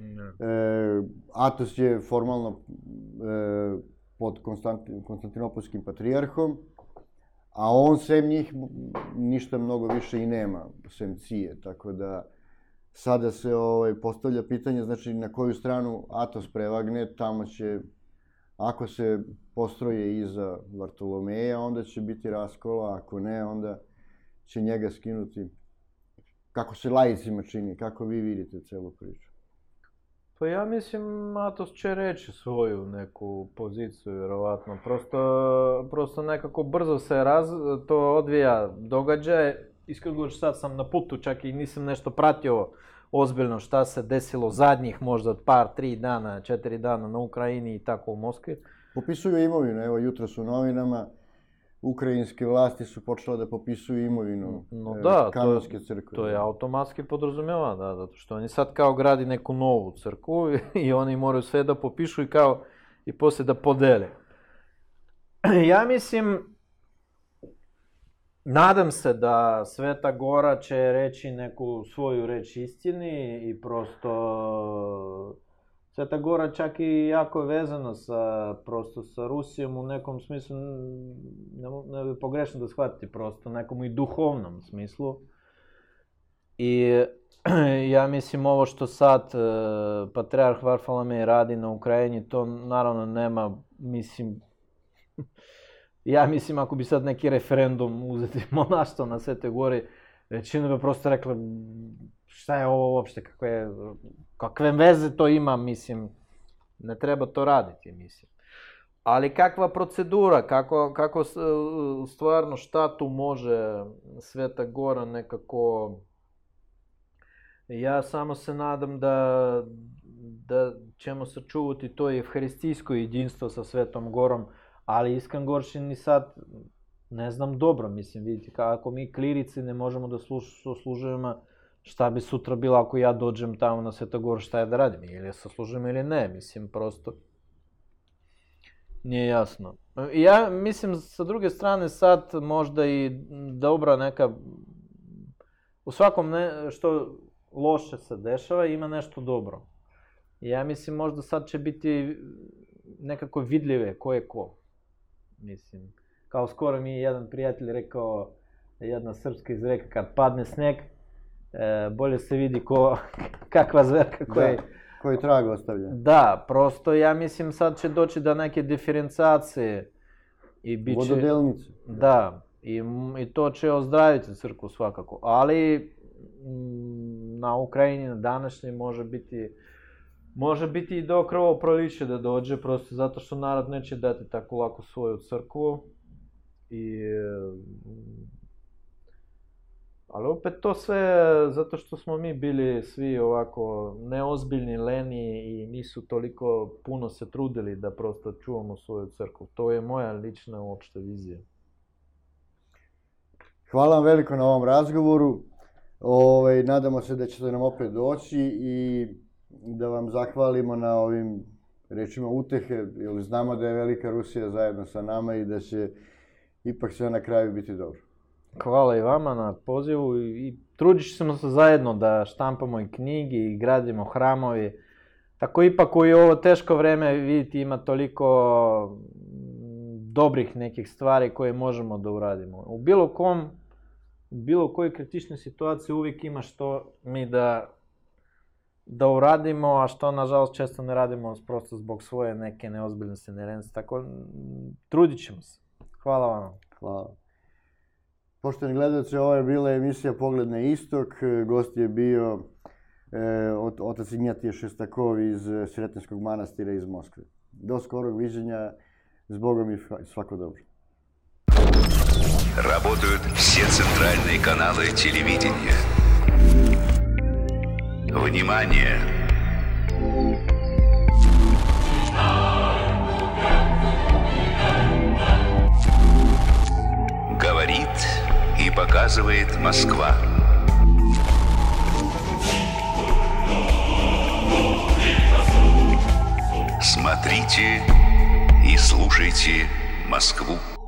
Atos je formalno pod Konstantinopolskim patrijarhom, a on sem njih ništa mnogo više i nema, sem Cije, tako da sada se postavlja pitanje, znači na koju stranu Atos prevagne, tamo će, ako se postroje iza Vartolomeja, onda će biti raskola, ako ne, onda će njega skinuti. Kako se laicima čini, kako vi vidite celu priču? Pa ja mislim, Atos će reći svoju neku poziciju, vjerovatno. Prosto nekako brzo se to odvija događaj. Iskreno sad sam na putu, čak i nisam nešto pratio ozbiljno šta se desilo zadnjih možda od 3 dana, 4 dana na Ukrajini i tako u Moskvi. Popisuju imovinu, evo jutro su u novinama, ukrajinske vlasti su počele da popisuju imovinu Kanonske crkve. To je automatski podrazumijeva, da, zato što oni sad kao gradi neku novu crkvu i oni moraju sve da popišu i poslije da podele. Ja mislim, nadam se da Sveta Gora će reći neku svoju reč istini i prosto Sveta Gora čak i jako vezana sa Rusijom u nekom smislu, ne bi pogrešno da shvatiti, prosto nekom i duhovnom smislu. I ja mislim ovo što sad patrijarh Varfolomej radi na Ukrajini, to naravno nema, mislim, ja mislim ako bi sad neki referendum uzeti monaštvo na Svetoj Gori, većina bi prosto rekla šta je ovo uopšte, kakve veze to ima, mislim, ne treba to raditi, mislim. Ali kakva procedura, kako stvarno šta tu može Sveta Gora nekako... Ja samo se nadam da ćemo sačuvati to evharistijsko jedinstvo sa Svetom Gorom, ali Iskan Goršin ni sad ne znam dobro, mislim, vidite, ako mi klirici ne možemo da saslužujemo, šta bi sutra bilo ako ja dođem tamo na Svetu Goru, šta je da radim, ili je saslužujem ili ne, mislim, prosto nije jasno. Ja mislim, sa druge strane, sad možda i dobra neka, u svakom što loše se dešava ima nešto dobro. Ja mislim, možda sad će biti nekako vidljive ko je ko, mislim. Kao skoro mi je jedan prijatelj rekao, jedna srpska izreka, kad padne sneg, bolje se vidi kakva zverka koji trag ostavlja. Da, prosto ja mislim sad će doći do neke diferencijacije i bit će... Vododelnice. Da, i to će ozdraviti crkvu svakako, ali na Ukrajini, na današnji može biti i do krvoprolića da dođe, prosto zato što narod neće dati tako lako svoju crkvu. Ali Ali opet to sve zato što smo mi bili svi ovako neozbiljni, leni i nisu toliko puno se trudili da prosto čuvamo svoju crkvu. To je moja lična uopšte vizija. Hvala vam veliko na ovom razgovoru. Nadamo se da ćete nam opet doći i da vam zahvalimo na ovim rečima utehe, jer znamo da je velika Rusija zajedno sa nama i da će ipak sve na kraju biti dobro. Hvala i vama na pozivu i trudit ćemo se zajedno da štampamo i knjige i gradimo hramovi. Tako ipak u ovo teško vreme vidite ima toliko dobrih nekih stvari koje možemo da uradimo. U bilo kojoj kritičnoj situaciji uvijek ima što mi da uradimo, a što nažalost često ne radimo prosto zbog svoje neke neozbiljnosti, nerenstva. Tako trudit ćemo se. Hvala vam. Hvala. Poštovani gledalci, ovo je bila emisija Pogled na istok. Gost je bio otac Ignjatije Šestakov iz Sretenskog manastira iz Moskve. Do skorog viđenja, s Bogom i svako dobro. Работают все центральные каналы телевидения. Внимание! Говорит и показывает Москва. Смотрите и слушайте Москву.